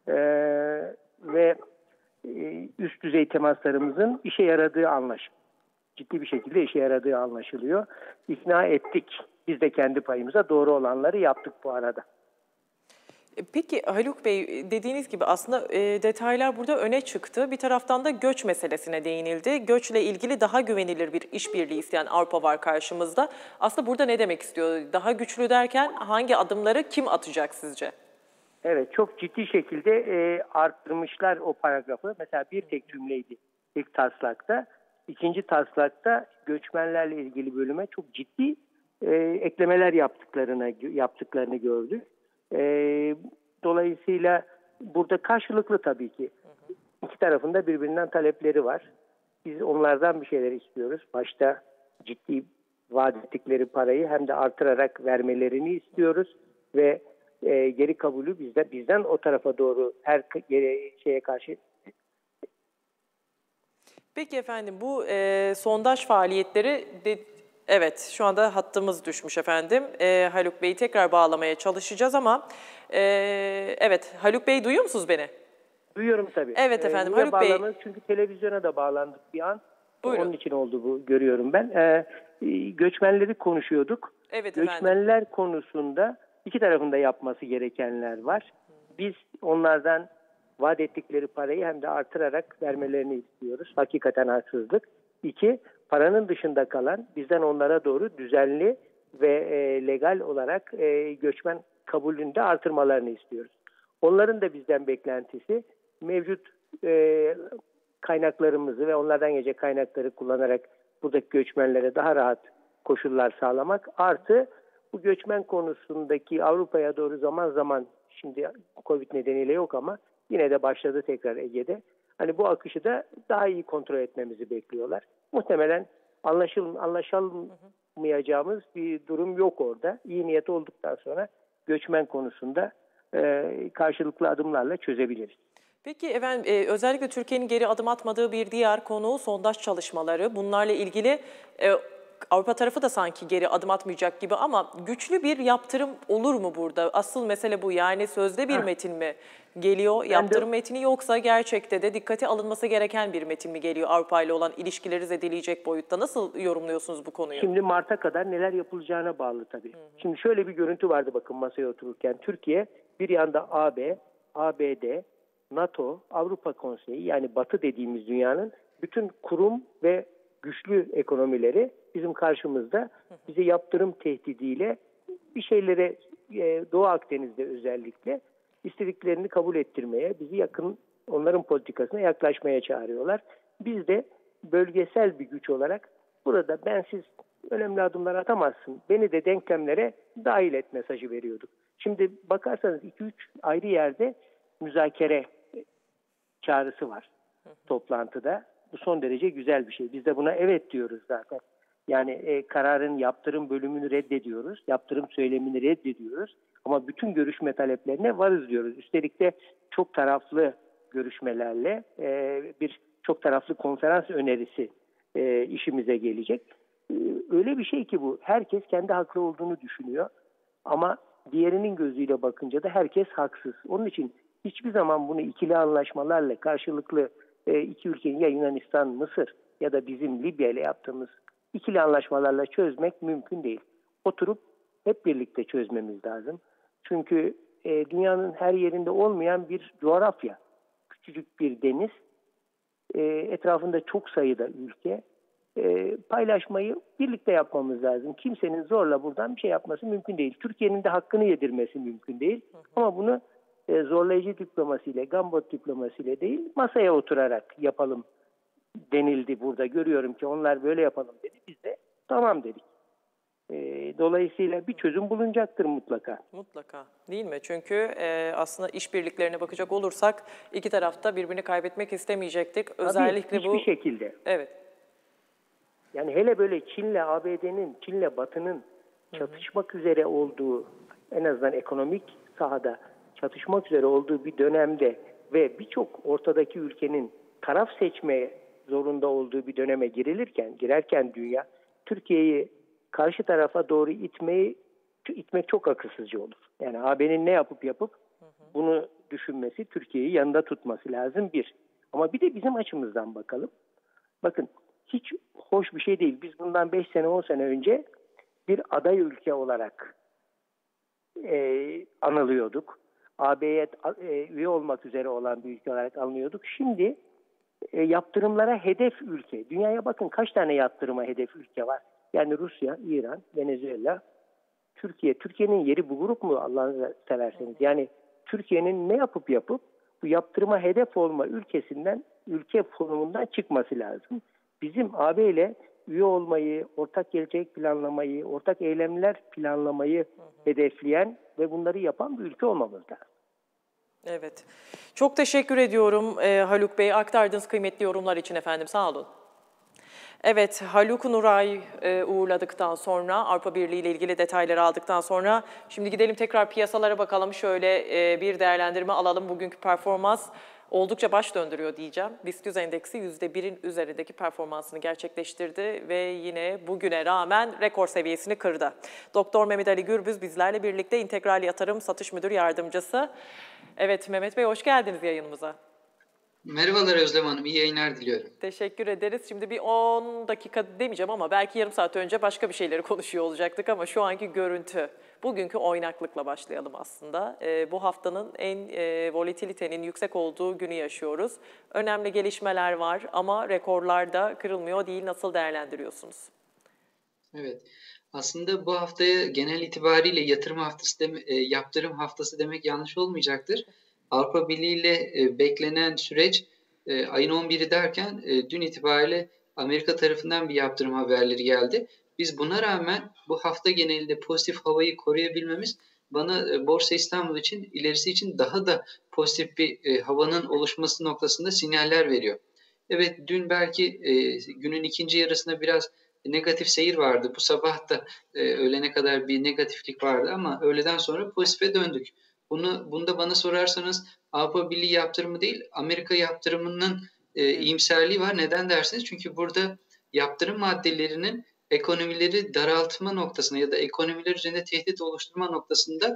Ve üst düzey temaslarımızın işe yaradığı ciddi bir şekilde işe yaradığı anlaşılıyor. İkna ettik. Biz de kendi payımıza doğru olanları yaptık bu arada. Peki Haluk Bey, dediğiniz gibi aslında detaylar burada öne çıktı. Bir taraftan da göç meselesine değinildi. Göçle ilgili daha güvenilir bir işbirliği isteyen Avrupa var karşımızda. Aslında burada ne demek istiyor? Daha güçlü derken hangi adımları kim atacak sizce? Evet, çok ciddi şekilde arttırmışlar o paragrafı. Mesela bir tek cümleydi ilk taslakta. İkinci taslakta göçmenlerle ilgili bölüme çok ciddi eklemeler yaptıklarını gördük. Dolayısıyla burada karşılıklı tabii ki. İki tarafında birbirinden talepleri var. Biz onlardan bir şeyler istiyoruz. Başta ciddi vaat ettikleri parayı hem de artırarak vermelerini istiyoruz ve geri kabulü bizden o tarafa doğru her şeye karşı. Peki efendim, bu sondaj faaliyetleri evet, şu anda hattımız düşmüş efendim. Haluk Bey'i tekrar bağlamaya çalışacağız ama evet, Haluk Bey duyuyor musunuz beni? Duyuyorum tabii. Evet efendim, Haluk Bey. Çünkü televizyona da bağlandık bir an. Buyurun. Onun için oldu bu, görüyorum ben. Göçmenleri konuşuyorduk. Evet Göçmenler efendim. konusunda iki tarafında yapması gerekenler var. Biz onlardan vaat ettikleri parayı hem de artırarak vermelerini istiyoruz. Hakikaten haksızlık. İki, paranın dışında kalan bizden onlara doğru düzenli ve legal olarak göçmen kabulünü de artırmalarını istiyoruz. Onların da bizden beklentisi mevcut kaynaklarımızı ve onlardan gelecek kaynakları kullanarak buradaki göçmenlere daha rahat koşullar sağlamak. Artı bu göçmen konusundaki Avrupa'ya doğru zaman zaman, şimdi Covid nedeniyle yok ama yine de başladı tekrar Ege'de. Hani bu akışı da daha iyi kontrol etmemizi bekliyorlar. Muhtemelen anlaşılmayacağımız bir durum yok orada. İyi niyet olduktan sonra göçmen konusunda karşılıklı adımlarla çözebiliriz. Peki efendim, özellikle Türkiye'nin geri adım atmadığı bir diğer konu sondaj çalışmaları. Bunlarla ilgili Avrupa tarafı da sanki geri adım atmayacak gibi ama güçlü bir yaptırım olur mu burada? Asıl mesele bu. Yani sözde bir metin mi geliyor, yaptırım metni, yoksa gerçekte de dikkate alınması gereken bir metin mi geliyor Avrupa ile olan ilişkileri zedeleyecek boyutta? Nasıl yorumluyorsunuz bu konuyu? Şimdi Mart'a kadar neler yapılacağına bağlı tabii. Şimdi şöyle bir görüntü vardı bakın masaya otururken. Türkiye bir yanda AB, ABD, NATO, Avrupa Konseyi, yani Batı dediğimiz dünyanın bütün kurum ve güçlü ekonomileri bizim karşımızda, bize yaptırım tehdidiyle bir şeylere Doğu Akdeniz'de özellikle istediklerini kabul ettirmeye, bizi yakın onların politikasına yaklaşmaya çağırıyorlar. Biz de bölgesel bir güç olarak burada bensiz önemli adımlar atamazsın, beni de denklemlere dahil et mesajı veriyorduk. Şimdi bakarsanız 2-3 ayrı yerde müzakere çağrısı var toplantıda. Bu son derece güzel bir şey. Biz de buna evet diyoruz zaten. Yani kararın yaptırım bölümünü reddediyoruz. Yaptırım söylemini reddediyoruz. Ama bütün görüşme taleplerine varız diyoruz. Üstelik de çok taraflı görüşmelerle bir çok taraflı konferans önerisi işimize gelecek. Öyle bir şey ki bu. Herkes kendi haklı olduğunu düşünüyor. Ama diğerinin gözüyle bakınca da herkes haksız. Onun için hiçbir zaman bunu ikili anlaşmalarla, karşılıklı iki ülkenin, ya Yunanistan, Mısır ya da bizim Libya ile yaptığımız ikili anlaşmalarla çözmek mümkün değil. Oturup hep birlikte çözmemiz lazım. Çünkü dünyanın her yerinde olmayan bir coğrafya, küçücük bir deniz, etrafında çok sayıda ülke paylaşmayı birlikte yapmamız lazım. Kimsenin zorla buradan bir şey yapması mümkün değil. Türkiye'nin de hakkını yedirmesi mümkün değil. Ama bunu zorlayıcı diplomasiyle, gambot diplomasiyle değil, masaya oturarak yapalım denildi burada. Görüyorum ki onlar böyle yapalım dedi. Biz de tamam dedik. Dolayısıyla bir çözüm bulunacaktır mutlaka. Mutlaka, değil mi? Çünkü aslında işbirliklerine bakacak olursak iki tarafta birbirini kaybetmek istemeyecektik. Özellikle hiçbir bu şekilde. Evet. Yani hele böyle Çin'le ABD'nin, Çin'le Batı'nın çatışmak üzere olduğu, en azından ekonomik sahada çatışmak üzere olduğu bir dönemde ve birçok ortadaki ülkenin taraf seçmeye zorunda olduğu bir döneme girerken dünya Türkiye'yi karşı tarafa doğru itmek çok akılsızca olur. Yani AB'nin ne yapıp bunu düşünmesi, Türkiye'yi yanında tutması lazım bir. Ama bir de bizim açımızdan bakalım. Bakın hiç hoş bir şey değil. Biz bundan 5 sene 10 sene önce bir aday ülke olarak anılıyorduk. AB'ye üye olmak üzere olan bir ülke olarak anılıyorduk. Şimdi yaptırımlara hedef ülke. Dünyaya bakın kaç tane yaptırıma hedef ülke var. Yani Rusya, İran, Venezuela, Türkiye. Türkiye'nin yeri bu grup mu Allah'ını severseniz? Yani Türkiye'nin ne yapıp bu yaptırıma hedef olma ülke konumundan çıkması lazım. Bizim AB ile üye olmayı, ortak gelecek planlamayı, ortak eylemler planlamayı hedefleyen ve bunları yapan bir ülke olmamız lazım. Evet. Çok teşekkür ediyorum Haluk Bey. Aktardığınız kıymetli yorumlar için efendim. Sağ olun. Evet, Haluk Nuray uğurladıktan sonra, Avrupa Birliği ile ilgili detayları aldıktan sonra şimdi gidelim tekrar piyasalara bakalım. Şöyle bir değerlendirme alalım. Bugünkü performans oldukça baş döndürüyor diyeceğim. BIST 100 endeksi %1'in üzerindeki performansını gerçekleştirdi ve yine bugüne rağmen rekor seviyesini kırdı. Doktor Mehmet Ali Gürbüz bizlerle birlikte İntegral Yatırım Satış Müdür Yardımcısı. Evet Mehmet Bey, hoş geldiniz yayınımıza. Merhabalar Özlem Hanım, iyi yayınlar diliyorum. Teşekkür ederiz. Şimdi bir 10 dakika demeyeceğim ama belki yarım saat önce başka bir şeyleri konuşuyor olacaktık ama şu anki görüntü, bugünkü oynaklıkla başlayalım aslında. Bu haftanın en volatilitenin yüksek olduğu günü yaşıyoruz. Önemli gelişmeler var ama rekorlar da kırılmıyor değil. Nasıl değerlendiriyorsunuz? Evet, aslında bu haftaya genel itibariyle yaptırım haftası demek yanlış olmayacaktır. Avrupa Birliği ile beklenen süreç ayın 11'i derken dün itibariyle Amerika tarafından bir yaptırım haberleri geldi. Biz buna rağmen bu hafta genelinde pozitif havayı koruyabilmemiz bana Borsa İstanbul için ilerisi için daha da pozitif bir havanın oluşması noktasında sinyaller veriyor. Evet, dün belki günün ikinci yarısında biraz negatif seyir vardı. Bu sabah da öğlene kadar bir negatiflik vardı ama öğleden sonra pozitife döndük. Bunda bana sorarsanız Avrupa Birliği yaptırımı değil, Amerika yaptırımının iyimserliği var. Neden dersiniz? Çünkü burada yaptırım maddelerinin ekonomileri daraltma noktasında ya da ekonomiler üzerinde tehdit oluşturma noktasında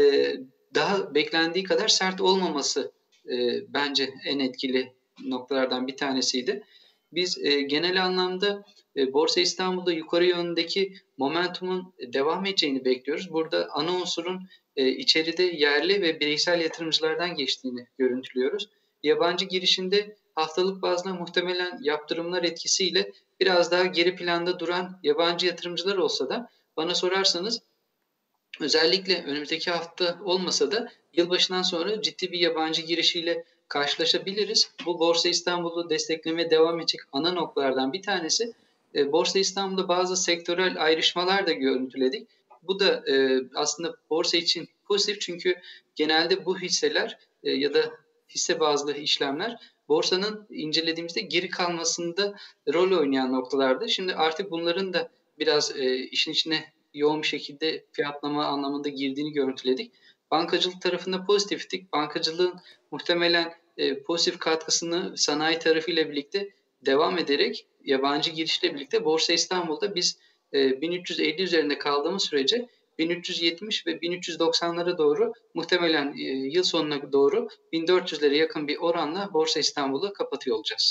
daha beklendiği kadar sert olmaması bence en etkili noktalardan bir tanesiydi. Biz genel anlamda Borsa İstanbul'da yukarı yöndeki momentumun devam edeceğini bekliyoruz. Burada ana unsurun içeride yerli ve bireysel yatırımcılardan geçtiğini görüntülüyoruz. Yabancı girişinde haftalık bazda muhtemelen yaptırımlar etkisiyle biraz daha geri planda duran yabancı yatırımcılar olsa da bana sorarsanız özellikle önümüzdeki hafta olmasa da yılbaşından sonra ciddi bir yabancı girişiyle karşılaşabiliriz. Bu Borsa İstanbul'u desteklemeye devam edecek ana noktalardan bir tanesi. Borsa İstanbul'da bazı sektörel ayrışmalar da görüntüledik. Bu da aslında borsa için pozitif çünkü genelde bu hisseler ya da hisse bazlı işlemler borsanın incelediğimizde geri kalmasında rol oynayan noktalardı. Şimdi artık bunların da biraz işin içine yoğun bir şekilde fiyatlama anlamında girdiğini görüntüledik. Bankacılık tarafında pozitiftik. Bankacılığın muhtemelen pozitif katkısını sanayi tarafıyla birlikte devam ederek yabancı girişle birlikte Borsa İstanbul'da biz 1350 üzerinde kaldığımız sürece 1370 ve 1390'lara doğru muhtemelen yıl sonuna doğru 1400'lere yakın bir oranla Borsa İstanbul'u kapatıyor olacağız.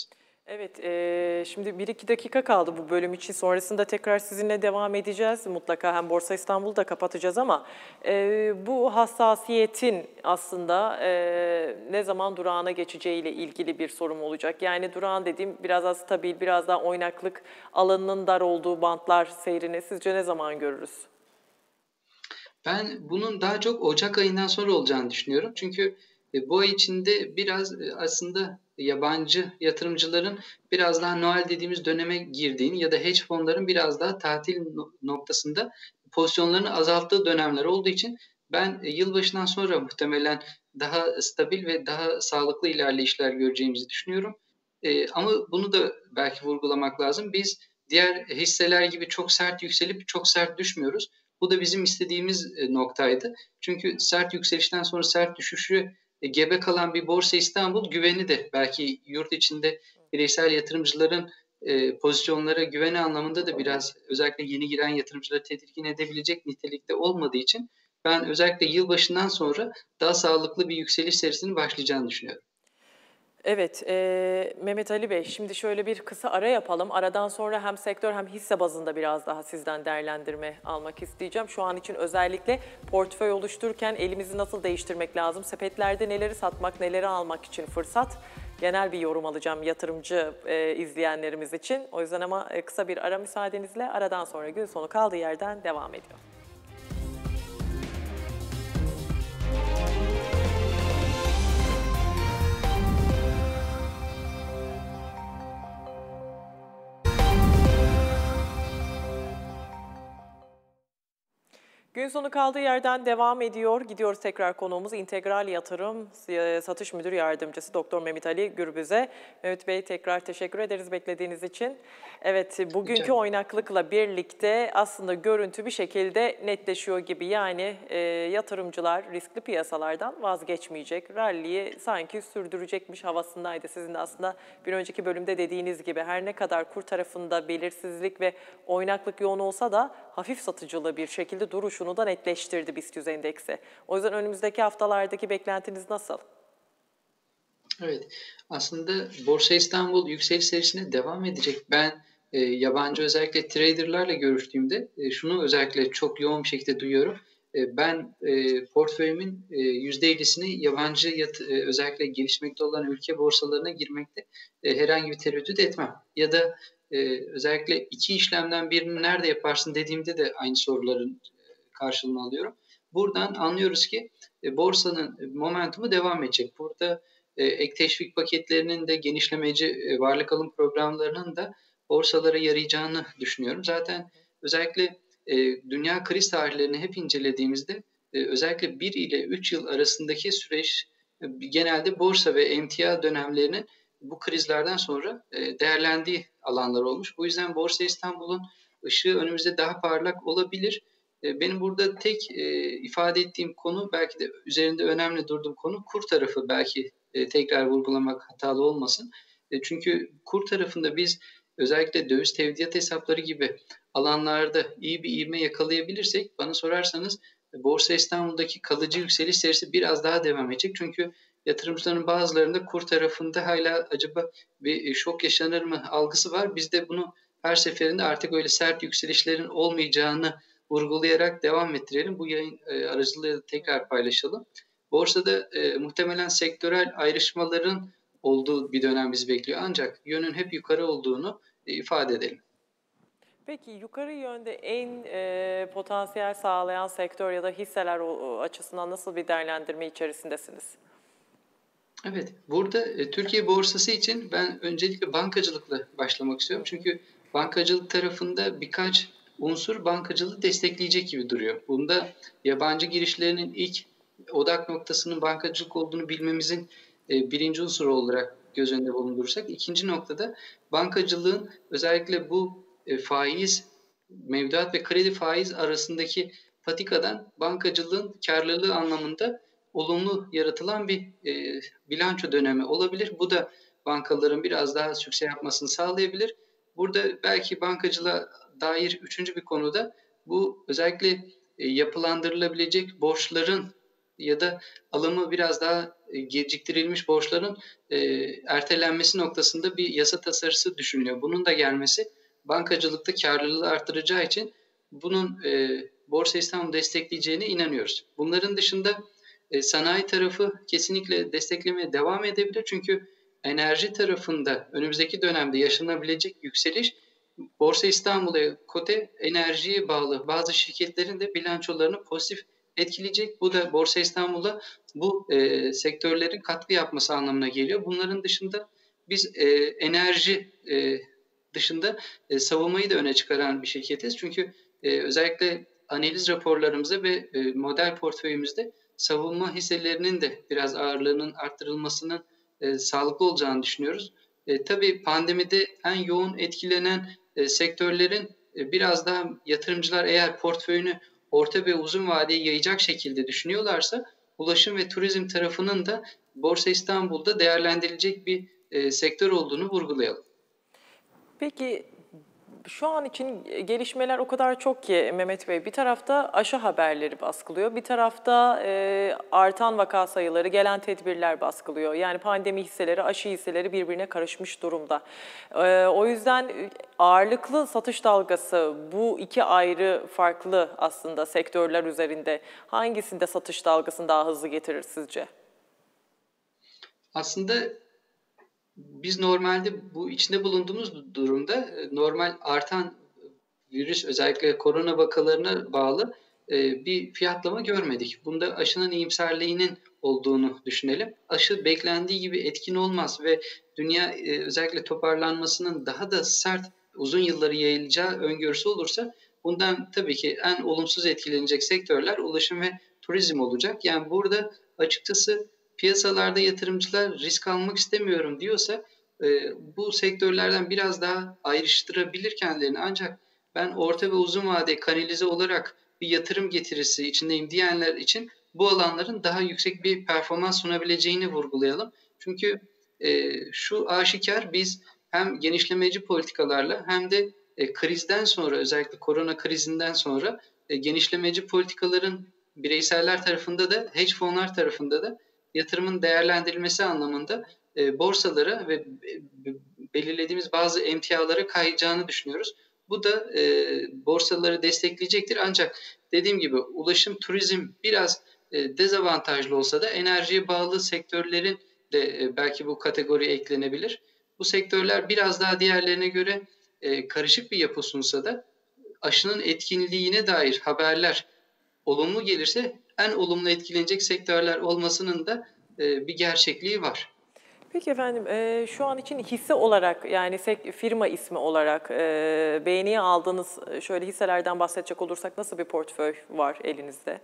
Evet, şimdi 1-2 dakika kaldı bu bölüm için. Sonrasında tekrar sizinle devam edeceğiz. Mutlaka hem Borsa İstanbul'u da kapatacağız ama bu hassasiyetin aslında ne zaman durağına geçeceğiyle ilgili bir sorum olacak. Yani durağan dediğim biraz daha stabil, biraz daha oynaklık alanının dar olduğu bantlar seyrini sizce ne zaman görürüz? Ben bunun daha çok Ocak ayından sonra olacağını düşünüyorum. Çünkü bu ay içinde biraz aslında yabancı yatırımcıların biraz daha Noel dediğimiz döneme girdiğini ya da hedge fonların biraz daha tatil noktasında pozisyonlarını azalttığı dönemler olduğu için ben yılbaşından sonra muhtemelen daha stabil ve daha sağlıklı ilerleyişler göreceğimizi düşünüyorum. Ama bunu da belki vurgulamak lazım. Biz diğer hisseler gibi çok sert yükselip çok sert düşmüyoruz. Bu da bizim istediğimiz noktaydı. Çünkü sert yükselişten sonra sert düşüşü gebe kalan bir Borsa İstanbul güveni de belki yurt içinde bireysel yatırımcıların pozisyonlara güveni anlamında da biraz özellikle yeni giren yatırımcıları tedirgin edebilecek nitelikte olmadığı için ben özellikle yılbaşından sonra daha sağlıklı bir yükseliş serisinin başlayacağını düşünüyorum. Evet, Mehmet Ali Bey, şimdi şöyle bir kısa ara yapalım. Aradan sonra hem sektör hem hisse bazında biraz daha sizden değerlendirme almak isteyeceğim. Şu an için özellikle portföy oluştururken elimizi nasıl değiştirmek lazım? Sepetlerde neleri satmak, neleri almak için fırsat? Genel bir yorum alacağım yatırımcı izleyenlerimiz için. O yüzden ama kısa bir ara müsaadenizle aradan sonra gün sonu kaldığı yerden devam ediyor. Gün sonu kaldığı yerden devam ediyor. Gidiyoruz tekrar konuğumuz İntegral Yatırım Satış Müdür Yardımcısı Doktor Mehmet Ali Gürbüz'e. Mehmet Bey tekrar teşekkür ederiz beklediğiniz için. Evet, bugünkü oynaklıkla birlikte aslında görüntü bir şekilde netleşiyor gibi. Yani yatırımcılar riskli piyasalardan vazgeçmeyecek. Rally'yi sanki sürdürecekmiş havasındaydı. Sizin de aslında bir önceki bölümde dediğiniz gibi her ne kadar kur tarafında belirsizlik ve oynaklık yoğun olsa da hafif satıcılı bir şekilde duruşunu da netleştirdi BIST 100 endeksi. O yüzden önümüzdeki haftalardaki beklentiniz nasıl? Evet, aslında Borsa İstanbul yükseliş serisine devam edecek. Ben yabancı özellikle traderlarla görüştüğümde şunu özellikle çok yoğun bir şekilde duyuyorum. Ben portföyümün %50'sini yabancı özellikle gelişmekte olan ülke borsalarına girmekte herhangi bir tereddüt etmem. Ya da özellikle iki işlemden birini nerede yaparsın dediğimde de aynı soruların karşılığını alıyorum. Buradan anlıyoruz ki borsanın momentumu devam edecek. Burada ek teşvik paketlerinin de genişlemeci varlık alım programlarının da borsalara yarayacağını düşünüyorum. Zaten özellikle dünya kriz tarihlerini hep incelediğimizde özellikle 1 ile 3 yıl arasındaki süreç genelde borsa ve emtia dönemlerinin bu krizlerden sonra değerlendiği alanlar olmuş. Bu yüzden Borsa İstanbul'un ışığı önümüzde daha parlak olabilir. Benim burada tek ifade ettiğim konu belki de üzerinde önemli durduğum konu kur tarafı belki tekrar vurgulamak hatalı olmasın. Çünkü kur tarafında biz özellikle döviz tevdiat hesapları gibi alanlarda iyi bir ivme yakalayabilirsek bana sorarsanız Borsa İstanbul'daki kalıcı yükseliş serisi biraz daha devam edecek. Çünkü yatırımcıların bazılarında kur tarafında hala acaba bir şok yaşanır mı algısı var. Biz de bunu her seferinde artık öyle sert yükselişlerin olmayacağını vurgulayarak devam ettirelim. Bu yayın aracılığıyla tekrar paylaşalım. Borsada muhtemelen sektörel ayrışmaların olduğu bir dönem bizi bekliyor. Ancak yönün hep yukarı olduğunu ifade edelim. Peki yukarı yönde en potansiyel sağlayan sektör ya da hisseler açısından nasıl bir değerlendirme içerisindesiniz? Evet, burada Türkiye borsası için ben öncelikle bankacılıkla başlamak istiyorum. Çünkü bankacılık tarafında birkaç unsur bankacılığı destekleyecek gibi duruyor. Bunda yabancı girişlerinin ilk odak noktasının bankacılık olduğunu bilmemizin birinci unsur olarak göz önünde bulundurursak, ikinci noktada bankacılığın özellikle bu faiz, mevduat ve kredi faiz arasındaki patikadan bankacılığın karlılığı anlamında olumlu yaratılan bir bilanço dönemi olabilir. Bu da bankaların biraz daha sükse yapmasını sağlayabilir. Burada belki bankacılığa dair üçüncü bir konuda bu özellikle yapılandırılabilecek borçların ya da alımı biraz daha geciktirilmiş borçların ertelenmesi noktasında bir yasa tasarısı düşünülüyor. Bunun da gelmesi bankacılıkta karlılığı artıracağı için bunun Borsa İstanbul destekleyeceğine inanıyoruz. Bunların dışında sanayi tarafı kesinlikle desteklemeye devam edebilir. Çünkü enerji tarafında önümüzdeki dönemde yaşanabilecek yükseliş Borsa İstanbul'a kote enerjiye bağlı bazı şirketlerin de bilançolarını pozitif etkileyecek. Bu da Borsa İstanbul'a bu sektörlerin katkı yapması anlamına geliyor. Bunların dışında biz enerji dışında savunmayı da öne çıkaran bir şirketiz. Çünkü özellikle analiz raporlarımızda ve model portföyümüzde savunma hisselerinin de biraz ağırlığının arttırılmasının sağlıklı olacağını düşünüyoruz. Tabii pandemide en yoğun etkilenen sektörlerin biraz daha yatırımcılar eğer portföyünü orta ve uzun vadeye yayacak şekilde düşünüyorlarsa ulaşım ve turizm tarafının da Borsa İstanbul'da değerlendirilecek bir sektör olduğunu vurgulayalım. Peki şu an için gelişmeler o kadar çok ki Mehmet Bey, bir tarafta aşı haberleri baskılıyor, bir tarafta artan vaka sayıları, gelen tedbirler baskılıyor. Yani pandemi hisseleri, aşı hisseleri birbirine karışmış durumda. O yüzden ağırlıklı satış dalgası bu iki ayrı farklı aslında sektörler üzerinde hangisinde satış dalgasını daha hızlı getirir sizce? Aslında biz normalde bu içinde bulunduğumuz durumda normal artan virüs özellikle korona vakalarına bağlı bir fiyatlama görmedik. Bunda aşının iyimserliğinin olduğunu düşünelim. Aşı beklendiği gibi etkin olmaz ve dünya özellikle toparlanmasının daha da sert uzun yılları yayılacağı öngörüsü olursa bundan tabii ki en olumsuz etkilenecek sektörler ulaşım ve turizm olacak. Yani burada açıkçası piyasalarda yatırımcılar risk almak istemiyorum diyorsa bu sektörlerden biraz daha ayrıştırabilir kendilerini. Ancak ben orta ve uzun vade kanalize olarak bir yatırım getirisi içindeyim diyenler için bu alanların daha yüksek bir performans sunabileceğini vurgulayalım. Çünkü şu aşikar biz hem genişlemeci politikalarla hem de krizden sonra özellikle korona krizinden sonra genişlemeci politikaların bireyseller tarafında da hedge fonlar tarafında da yatırımın değerlendirilmesi anlamında borsalara ve belirlediğimiz bazı emtialara kayacağını düşünüyoruz. Bu da borsaları destekleyecektir. Ancak dediğim gibi ulaşım, turizm biraz dezavantajlı olsa da enerjiye bağlı sektörlerin de belki bu kategoriye eklenebilir. Bu sektörler biraz daha diğerlerine göre karışık bir yapı sunsa da aşının etkinliğine dair haberler olumlu gelirse en olumlu etkilenecek sektörler olmasının da bir gerçekliği var. Peki efendim, şu an için hisse olarak yani firma ismi olarak beğeniye aldığınız şöyle hisselerden bahsedecek olursak nasıl bir portföy var elinizde?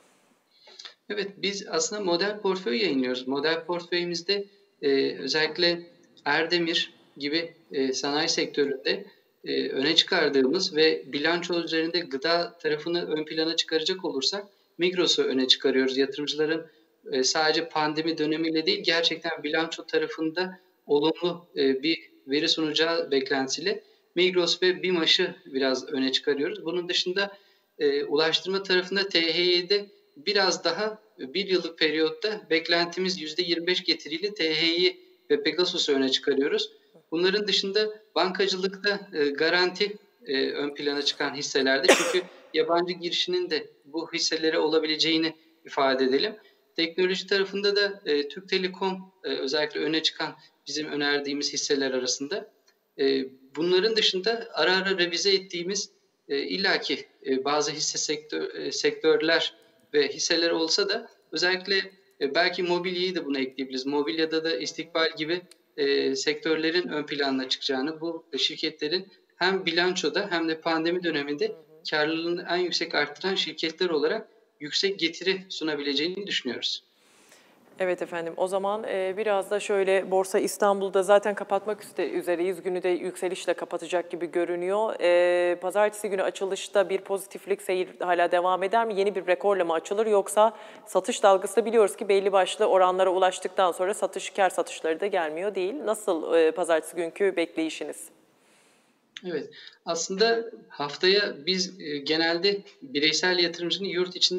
Evet, biz aslında model portföy yayınlıyoruz. Model portföyümüzde özellikle Erdemir gibi sanayi sektöründe öne çıkardığımız ve bilanço üzerinde gıda tarafını ön plana çıkaracak olursak Migros'u öne çıkarıyoruz. Yatırımcıların sadece pandemi dönemiyle değil gerçekten bilanço tarafında olumlu bir veri sunacağı beklentisiyle Migros ve BİMAŞ'ı biraz öne çıkarıyoruz. Bunun dışında ulaştırma tarafında THY'de biraz daha bir yıllık periyotta beklentimiz %25 getiriyle THY ve Pegasus'u öne çıkarıyoruz. Bunların dışında bankacılıkta garanti ön plana çıkan hisselerde çünkü yabancı girişinin de bu hisselere olabileceğini ifade edelim. Teknoloji tarafında da Türk Telekom özellikle öne çıkan bizim önerdiğimiz hisseler arasında. Bunların dışında ara ara revize ettiğimiz illaki bazı hisse sektörler ve hisseler olsa da özellikle belki mobilyayı da buna ekleyebiliriz. Mobilyada da istikbal gibi sektörlerin ön planına çıkacağını, bu şirketlerin hem bilançoda hem de pandemi döneminde karlılığını en yüksek arttıran şirketler olarak yüksek getiri sunabileceğini düşünüyoruz. Evet efendim, o zaman biraz da şöyle Borsa İstanbul'da zaten kapatmak üzereyiz. Günü de yükselişle kapatacak gibi görünüyor. Pazartesi günü açılışta bir pozitiflik seyir hala devam eder mi? Yeni bir rekorla mı açılır yoksa satış dalgası da biliyoruz ki belli başlı oranlara ulaştıktan sonra kar satışları da gelmiyor değil. Nasıl pazartesi günkü bekleyişiniz? Evet, aslında haftaya biz genelde bireysel yatırımcının yurt içinde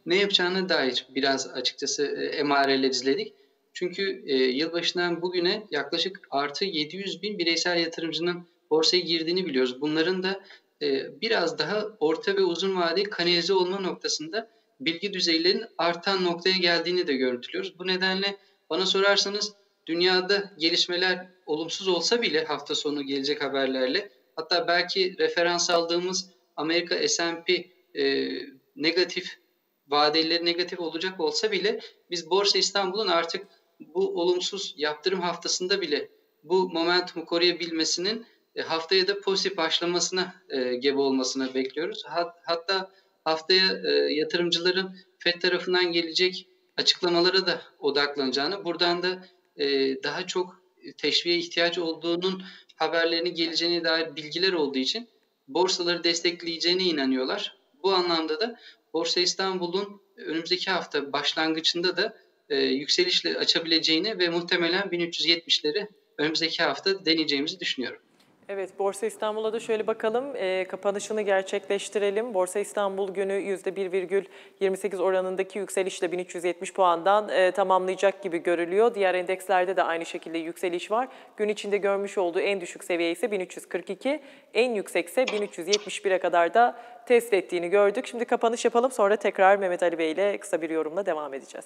ne yapacağına dair biraz açıkçası emareler izledik. Çünkü yılbaşından bugüne yaklaşık artı 700 bin bireysel yatırımcının borsaya girdiğini biliyoruz. Bunların da biraz daha orta ve uzun vadeli kanalize olma noktasında bilgi düzeylerinin artan noktaya geldiğini de görüntülüyoruz. Bu nedenle bana sorarsanız dünyada gelişmeler olumsuz olsa bile hafta sonu gelecek haberlerle, hatta belki referans aldığımız Amerika S&P negatif, vadeleri negatif olacak olsa bile biz Borsa İstanbul'un artık bu olumsuz yaptırım haftasında bile bu momentumu koruyabilmesinin haftaya da pozitif başlamasına gebe olmasını bekliyoruz. Hatta haftaya yatırımcıların FED tarafından gelecek açıklamalara da odaklanacağını, buradan da daha çok teşviğe ihtiyaç olduğunun haberlerini geleceğine dair bilgiler olduğu için borsaları destekleyeceğine inanıyorlar. Bu anlamda da Borsa İstanbul'un önümüzdeki hafta başlangıcında da yükselişle açabileceğini ve muhtemelen 1370'leri önümüzdeki hafta deneyeceğimizi düşünüyorum. Evet, Borsa İstanbul'a da şöyle bakalım, kapanışını gerçekleştirelim. Borsa İstanbul günü %1,28 oranındaki yükselişle 1370 puandan tamamlayacak gibi görülüyor. Diğer endekslerde de aynı şekilde yükseliş var. Gün içinde görmüş olduğu en düşük seviye ise 1342, en yüksekse 1371'e kadar da test ettiğini gördük. Şimdi kapanış yapalım, sonra tekrar Mehmet Ali Bey ile kısa bir yorumla devam edeceğiz.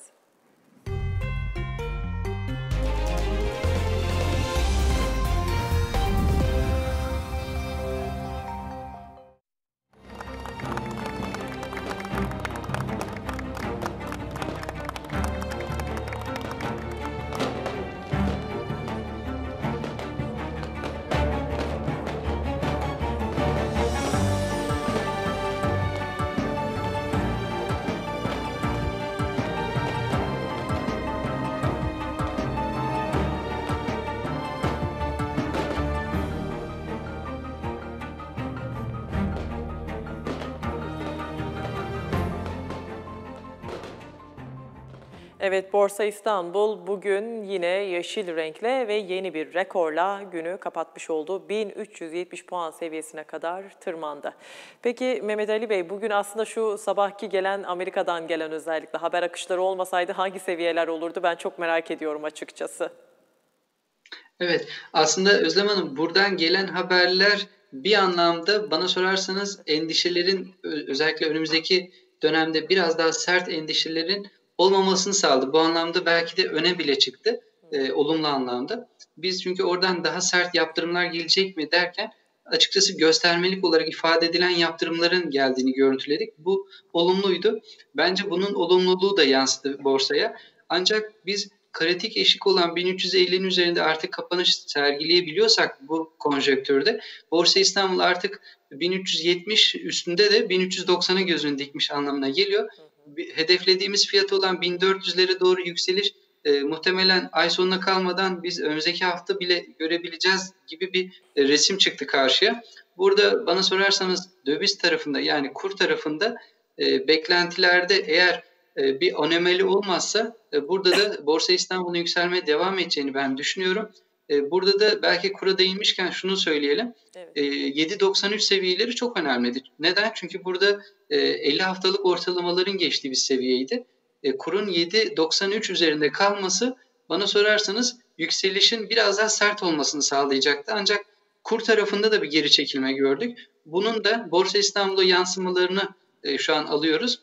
Evet, Borsa İstanbul bugün yine yeşil renkle ve yeni bir rekorla günü kapatmış oldu. 1370 puan seviyesine kadar tırmandı. Peki Mehmet Ali Bey, bugün aslında şu sabahki gelen, Amerika'dan gelen özellikle haber akışları olmasaydı hangi seviyeler olurdu? Ben çok merak ediyorum açıkçası. Evet, aslında Özlem Hanım, buradan gelen haberler bir anlamda bana sorarsanız endişelerin, özellikle önümüzdeki dönemde biraz daha sert endişelerin olmamasını sağladı. Bu anlamda belki de öne bile çıktı, olumlu anlamda. Biz çünkü oradan daha sert yaptırımlar gelecek mi derken açıkçası göstermelik olarak ifade edilen yaptırımların geldiğini görüntüledik. Bu olumluydu. Bence bunun olumluluğu da yansıdı borsaya. Ancak biz kritik eşik olan 1350'nin üzerinde artık kapanış sergileyebiliyorsak bu konjonktürde, Borsa İstanbul artık 1370 üstünde de 1390'a gözünü dikmiş anlamına geliyor. Hedeflediğimiz fiyat olan 1400'lere doğru yükseliş muhtemelen ay sonuna kalmadan biz önümüzdeki hafta bile görebileceğiz gibi bir resim çıktı karşıya. Burada bana sorarsanız döviz tarafında, yani kur tarafında beklentilerde eğer bir anomali olmazsa burada da Borsa İstanbul'un yükselmeye devam edeceğini ben düşünüyorum. Burada da belki kura değinmişken şunu söyleyelim. Evet. 7.93 seviyeleri çok önemlidir. Neden? Çünkü burada 50 haftalık ortalamaların geçtiği bir seviyeydi. Kurun 7.93 üzerinde kalması bana sorarsanız yükselişin biraz daha sert olmasını sağlayacaktı. Ancak kur tarafında da bir geri çekilme gördük. Bunun da Borsa İstanbul'a yansımalarını şu an alıyoruz.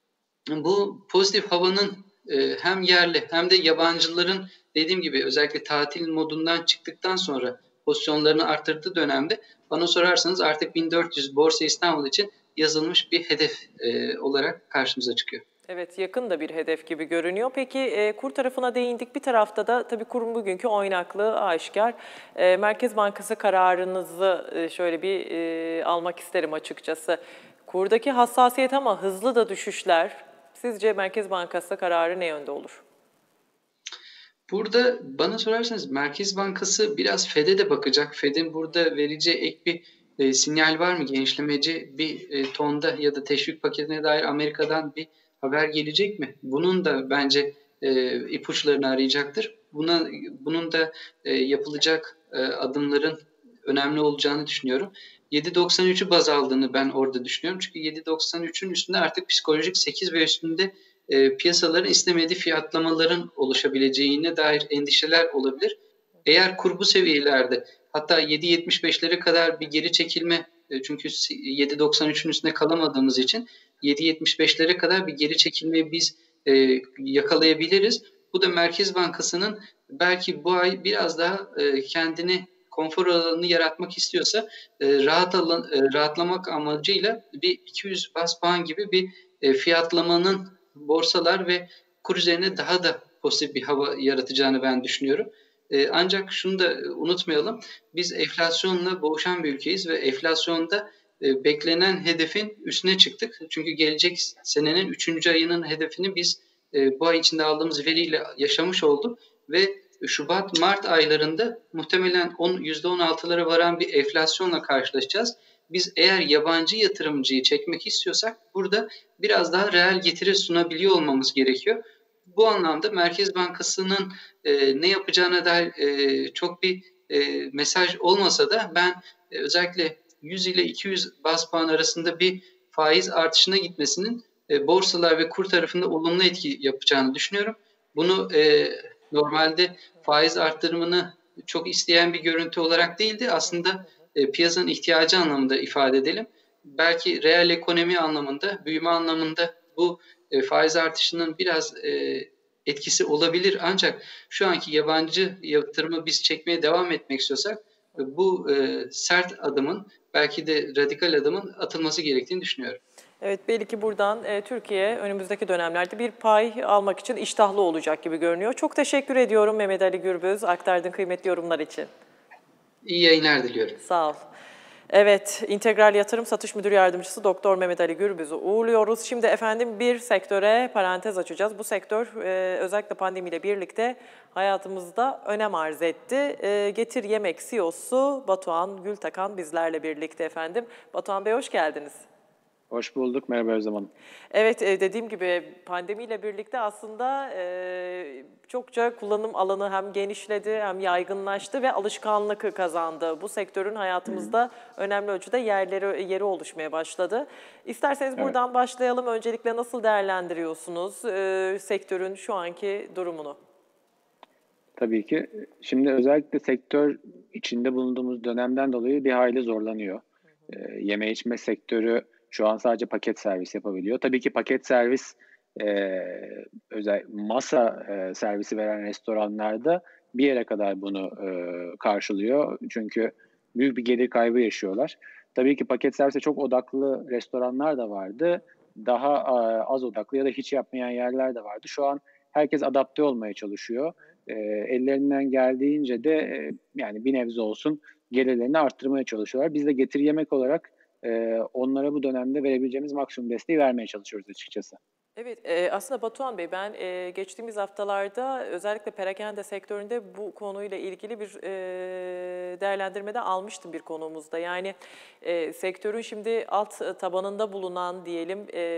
Bu pozitif havanın hem yerli hem de yabancıların, dediğim gibi özellikle tatil modundan çıktıktan sonra pozisyonlarını arttırdığı dönemde bana sorarsanız artık 1400 Borsa İstanbul için yazılmış bir hedef olarak karşımıza çıkıyor. Evet, yakın da bir hedef gibi görünüyor. Peki kur tarafına değindik. Bir tarafta da tabii kurun bugünkü oynaklığı aşikar. Merkez Bankası kararınızı şöyle bir almak isterim açıkçası. Kurdaki hassasiyet ama hızlı da düşüşler. Sizce Merkez Bankası kararı ne yönde olur? Burada bana sorarsanız Merkez Bankası biraz FED'e de bakacak. FED'in burada vereceği ek bir sinyal var mı? Genişlemeci bir tonda ya da teşvik paketine dair Amerika'dan bir haber gelecek mi? Bunun da bence ipuçlarını arayacaktır. Bunun da yapılacak adımların önemli olacağını düşünüyorum. 7.93'ü baz aldığını ben orada düşünüyorum. Çünkü 7.93'ün üstünde artık psikolojik 8 ve üstünde piyasaların istemediği fiyatlamaların oluşabileceğine dair endişeler olabilir. Eğer kur bu seviyelerde, hatta 7.75'lere kadar bir geri çekilme, çünkü 7.93'ün üstünde kalamadığımız için 7.75'lere kadar bir geri çekilmeyi biz yakalayabiliriz. Bu da Merkez Bankası'nın belki bu ay biraz daha kendini konfor alanını yaratmak istiyorsa rahatlamak amacıyla bir 200 bas puan gibi bir fiyatlamanın borsalar ve kur üzerine daha da pozitif bir hava yaratacağını ben düşünüyorum. Ancak şunu da unutmayalım, biz enflasyonla boğuşan bir ülkeyiz ve enflasyonda beklenen hedefin üstüne çıktık. Çünkü gelecek senenin 3. ayının hedefini biz bu ay içinde aldığımız veriyle yaşamış olduk ve Şubat-Mart aylarında muhtemelen %16'lara varan bir enflasyonla karşılaşacağız. Biz eğer yabancı yatırımcıyı çekmek istiyorsak burada biraz daha reel getiri sunabiliyor olmamız gerekiyor. Bu anlamda Merkez Bankası'nın ne yapacağına dair çok bir mesaj olmasa da ben özellikle 100 ile 200 baz puan arasında bir faiz artışına gitmesinin borsalar ve kur tarafında olumlu etki yapacağını düşünüyorum. Bunu normalde faiz arttırımını çok isteyen bir görüntü olarak değildi. Aslında piyasanın ihtiyacı anlamında ifade edelim. Belki reel ekonomi anlamında, büyüme anlamında bu faiz artışının biraz etkisi olabilir. Ancak şu anki yabancı yatırımı biz çekmeye devam etmek istiyorsak bu sert adımın, belki de radikal adımın atılması gerektiğini düşünüyorum. Evet, belli ki buradan Türkiye önümüzdeki dönemlerde bir pay almak için iştahlı olacak gibi görünüyor. Çok teşekkür ediyorum Mehmet Ali Gürbüz, aktardığın kıymetli yorumlar için. İyi yayınlar diliyorum. Sağ ol. Evet, İntegral Yatırım Satış Müdür Yardımcısı Doktor Mehmet Ali Gürbüz'ü uğurluyoruz. Şimdi efendim bir sektöre parantez açacağız. Bu sektör özellikle pandemiyle birlikte hayatımızda önem arz etti. Getir Yemek CEO'su Batuhan Gültakan bizlerle birlikte efendim. Batuhan Bey hoş geldiniz. Hoş bulduk. Merhaba Özlem Hanım. Evet, dediğim gibi pandemiyle birlikte aslında çokça kullanım alanı hem genişledi hem yaygınlaştı ve alışkanlık kazandı. Bu sektörün hayatımızda önemli ölçüde yeri oluşmaya başladı. İsterseniz buradan başlayalım. Öncelikle nasıl değerlendiriyorsunuz sektörün şu anki durumunu? Tabii ki. Şimdi özellikle sektör içinde bulunduğumuz dönemden dolayı bir hayli zorlanıyor. Yeme içme sektörü şu an sadece paket servis yapabiliyor. Tabii ki paket servis özel masa servisi veren restoranlarda bir yere kadar bunu karşılıyor. Çünkü büyük bir gelir kaybı yaşıyorlar. Tabii ki paket servise çok odaklı restoranlar da vardı. Daha az odaklı ya da hiç yapmayan yerler de vardı. Şu an herkes adapte olmaya çalışıyor. Ellerinden geldiğince de yani bir nebze olsun gelirlerini arttırmaya çalışıyorlar. Biz de Getir Yemek olarak onlara bu dönemde verebileceğimiz maksimum desteği vermeye çalışıyoruz açıkçası. Evet, aslında Batuhan Bey ben geçtiğimiz haftalarda özellikle perakende sektöründe bu konuyla ilgili bir değerlendirmede almıştım bir konuğumuzda. Yani sektörün şimdi alt tabanında bulunan diyelim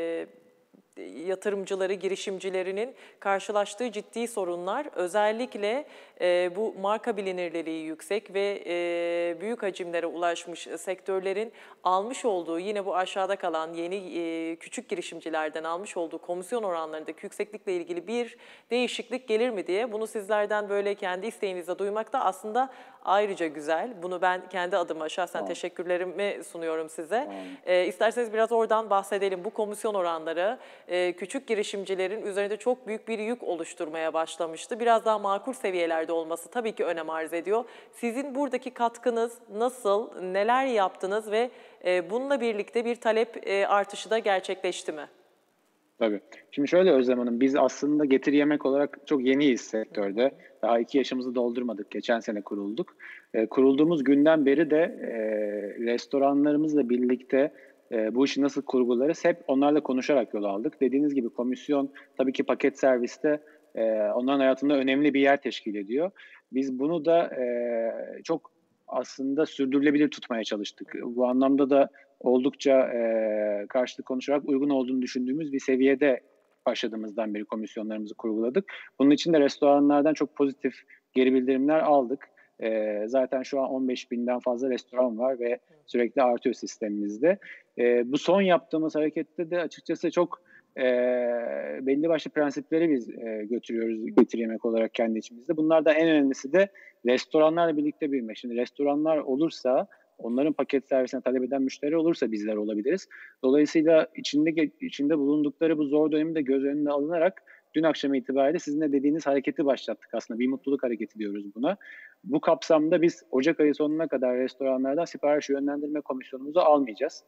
yatırımcıları, girişimcilerinin karşılaştığı ciddi sorunlar özellikle bu marka bilinirliği yüksek ve büyük hacimlere ulaşmış sektörlerin almış olduğu yine bu aşağıda kalan yeni küçük girişimcilerden almış olduğu komisyon oranlarındaki yükseklikle ilgili bir değişiklik gelir mi diye bunu sizlerden böyle kendi isteğinizle duymak da aslında ayrıca güzel. Bunu ben kendi adıma şahsen teşekkürlerimi sunuyorum size. İsterseniz biraz oradan bahsedelim. Bu komisyon oranları küçük girişimcilerin üzerinde çok büyük bir yük oluşturmaya başlamıştı. Biraz daha makul seviyelerde olması tabii ki önem arz ediyor. Sizin buradaki katkınız nasıl, neler yaptınız ve bununla birlikte bir talep artışı da gerçekleşti mi? Tabii. Şimdi şöyle Özlem Hanım, biz aslında Getir Yemek olarak çok yeniyiz sektörde. Daha 2 yaşımızı doldurmadık. Geçen sene kurulduk. Kurulduğumuz günden beri de restoranlarımızla birlikte bu işi nasıl kurgularız hep onlarla konuşarak yol aldık. Dediğiniz gibi komisyon tabii ki paket serviste onların hayatında önemli bir yer teşkil ediyor. Biz bunu da çok aslında sürdürülebilir tutmaya çalıştık. Bu anlamda da oldukça karşılıklı konuşarak uygun olduğunu düşündüğümüz bir seviyede başladığımızdan beri komisyonlarımızı kurguladık. Bunun için de restoranlardan çok pozitif geri bildirimler aldık. Zaten şu an 15.000'den fazla restoran var ve sürekli artıyor sistemimizde. Bu son yaptığımız harekette de açıkçası çok belli başlı prensipleri biz götürüyoruz Getir Yemek olarak kendi içimizde. Bunlardan en önemlisi de restoranlarla birlikte büyümek. Şimdi restoranlar olursa, onların paket servisine talep eden müşteri olursa bizler olabiliriz. Dolayısıyla içinde bulundukları bu zor dönemi de göz önüne alınarak dün akşam itibariyle sizin de dediğiniz hareketi başlattık aslında. Bir mutluluk hareketi diyoruz buna. Bu kapsamda biz Ocak ayı sonuna kadar restoranlardan sipariş yönlendirme komisyonumuzu almayacağız.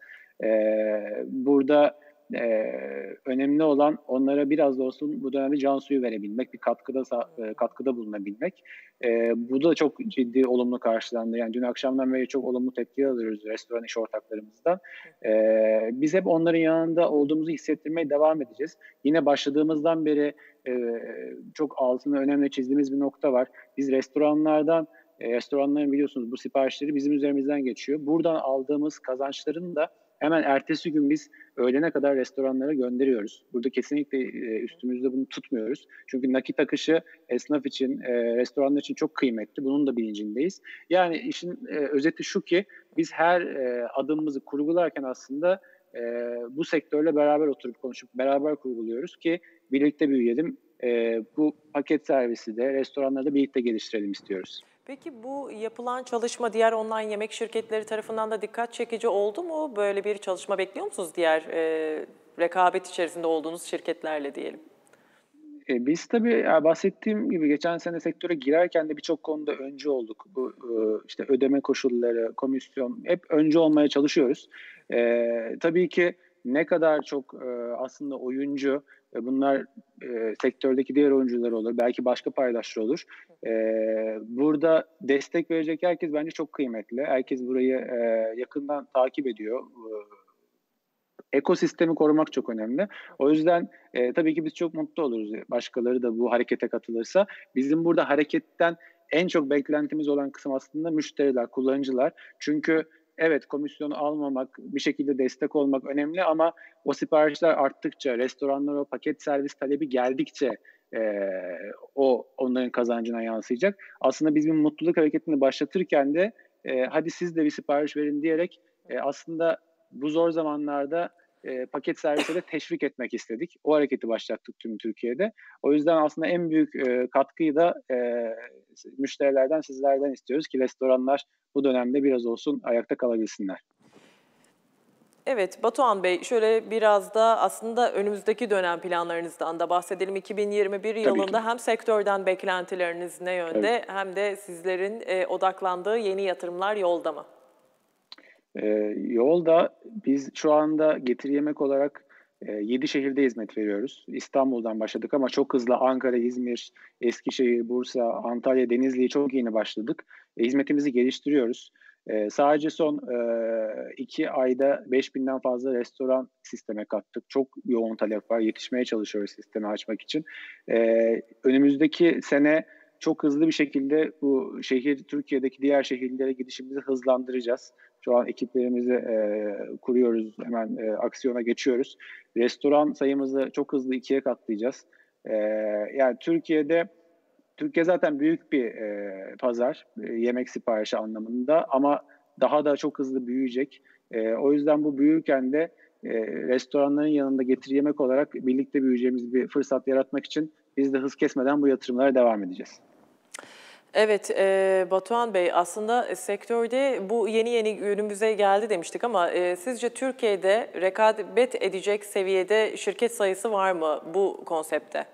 Burada önemli olan onlara biraz da olsun bu dönemde can suyu verebilmek, bir katkıda bulunabilmek. Bu da çok ciddi olumlu karşılandı. Yani dün akşamdan beri çok olumlu tepki alıyoruz restoran iş ortaklarımızdan. Biz hep onların yanında olduğumuzu hissettirmeye devam edeceğiz. Yine başladığımızdan beri çok altını önemli çizdiğimiz bir nokta var. Biz restoranların biliyorsunuz bu siparişleri bizim üzerimizden geçiyor. Buradan aldığımız kazançların da hemen ertesi gün biz öğlene kadar restoranlara gönderiyoruz. Burada kesinlikle üstümüzde bunu tutmuyoruz. Çünkü nakit akışı esnaf için, restoranlar için çok kıymetli. Bunun da bilincindeyiz. Yani işin özeti şu ki biz her adımımızı kurgularken aslında bu sektörle beraber oturup konuşup beraber kurguluyoruz ki birlikte büyüyelim. Bu paket servisi de restoranları da birlikte geliştirelim istiyoruz. Peki bu yapılan çalışma diğer online yemek şirketleri tarafından da dikkat çekici oldu mu? Böyle bir çalışma bekliyor musunuz diğer rekabet içerisinde olduğunuz şirketlerle diyelim? Biz tabii bahsettiğim gibi geçen sene sektöre girerken de birçok konuda öncü olduk. Bu işte ödeme koşulları, komisyon hep öncü olmaya çalışıyoruz. Tabii ki ne kadar çok aslında oyuncu, bunlar sektördeki diğer oyuncular olur, belki başka paydaşlar olur. Burada destek verecek herkes bence çok kıymetli. Herkes burayı yakından takip ediyor. Ekosistemi korumak çok önemli. O yüzden tabii ki biz çok mutlu oluruz. Başkaları da bu harekete katılırsa. Bizim burada hareketten en çok beklentimiz olan kısım aslında müşteriler, kullanıcılar. Çünkü evet komisyonu almamak, bir şekilde destek olmak önemli ama o siparişler arttıkça, restoranlara o paket servis talebi geldikçe o onların kazancına yansıyacak. Aslında biz bir mutluluk hareketini başlatırken de hadi siz de bir sipariş verin diyerek aslında bu zor zamanlarda paket servise de teşvik etmek istedik. O hareketi başlattık tüm Türkiye'de. O yüzden aslında en büyük katkıyı da müşterilerden, sizlerden istiyoruz ki restoranlar bu dönemde biraz olsun ayakta kalabilsinler. Evet, Batuhan Bey, şöyle biraz da aslında önümüzdeki dönem planlarınızdan da bahsedelim. 2021 yılında hem sektörden beklentileriniz ne yönde hem de sizlerin odaklandığı yeni yatırımlar yolda mı? Yolda biz şu anda Getir Yemek olarak 7 şehirde hizmet veriyoruz. İstanbul'dan başladık ama çok hızlı Ankara, İzmir, Eskişehir, Bursa, Antalya, Denizli'ye çok yeni başladık. Hizmetimizi geliştiriyoruz. Sadece son 2 ayda 5.000'den fazla restoran sisteme kattık. Çok yoğun talep var. Yetişmeye çalışıyoruz sistemi açmak için. Önümüzdeki sene çok hızlı bir şekilde bu Türkiye'deki diğer şehirlere gidişimizi hızlandıracağız. Şu an ekiplerimizi kuruyoruz, hemen aksiyona geçiyoruz. Restoran sayımızı çok hızlı 2'ye katlayacağız. Yani Türkiye zaten büyük bir pazar, yemek siparişi anlamında ama daha da çok hızlı büyüyecek. O yüzden bu büyürken de restoranların yanında Getir Yemek olarak birlikte büyüyeceğimiz bir fırsat yaratmak için biz de hız kesmeden bu yatırımlara devam edeceğiz. Evet, Batuhan Bey, aslında sektörde bu yeni günümüze geldi demiştik ama sizce Türkiye'de rekabet edecek seviyede şirket sayısı var mı bu konsepte?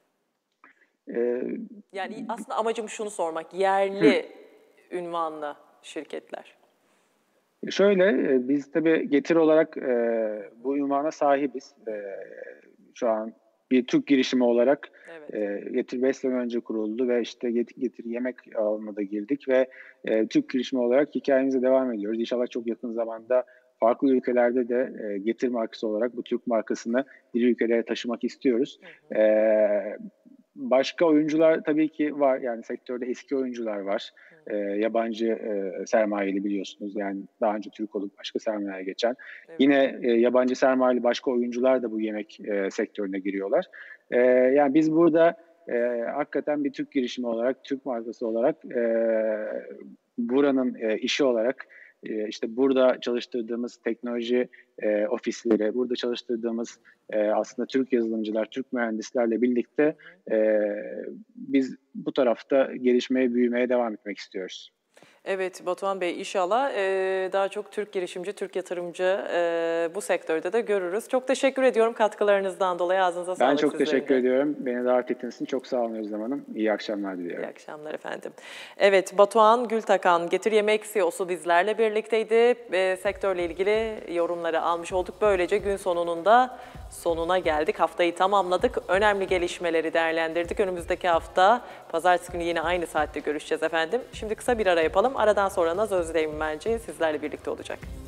Yani aslında amacım şunu sormak, yerli ünvanlı şirketler. Şöyle, biz tabii Getir olarak bu ünvana sahibiz. Şu an bir Türk girişimi olarak Getir 5 sene önce kuruldu ve işte Getir Yemek alanına da girdik ve Türk girişimi olarak hikayemize devam ediyoruz. İnşallah çok yakın zamanda farklı ülkelerde de Getir markası olarak bu Türk markasını diğer ülkelere taşımak istiyoruz. Başka oyuncular tabii ki var. Yani sektörde eski oyuncular var. Yabancı sermayeli biliyorsunuz. Yani daha önce Türk olup başka sermayeye geçen. Yine yabancı sermayeli başka oyuncular da bu yemek sektörüne giriyorlar. Yani biz burada hakikaten bir Türk girişimi olarak, Türk markası olarak buranın işi olarak işte burada çalıştırdığımız teknoloji ofisleri, burada çalıştırdığımız aslında Türk yazılımcılar, Türk mühendislerle birlikte biz bu tarafta gelişmeye, büyümeye devam etmek istiyoruz. Evet Batuhan Bey, inşallah daha çok Türk girişimci, Türk yatırımcı bu sektörde de görürüz. Çok teşekkür ediyorum katkılarınızdan dolayı. Ağzınıza sağlık. Ben çok teşekkür ediyorum. Beni davet ettiğiniz için çok sağ olun Özlem Hanım. İyi akşamlar diliyorum. İyi akşamlar efendim. Evet, Batuhan Gültakan, Getir Yemek CEO'su bizlerle birlikteydi. Sektörle ilgili yorumları almış olduk. Böylece gün sonunun da sonuna geldik. Haftayı tamamladık. Önemli gelişmeleri değerlendirdik. Önümüzdeki hafta pazartesi günü yine aynı saatte görüşeceğiz efendim. Şimdi kısa bir ara yapalım. Aradan sonra Naz Özdeğmen sizlerle birlikte olacak.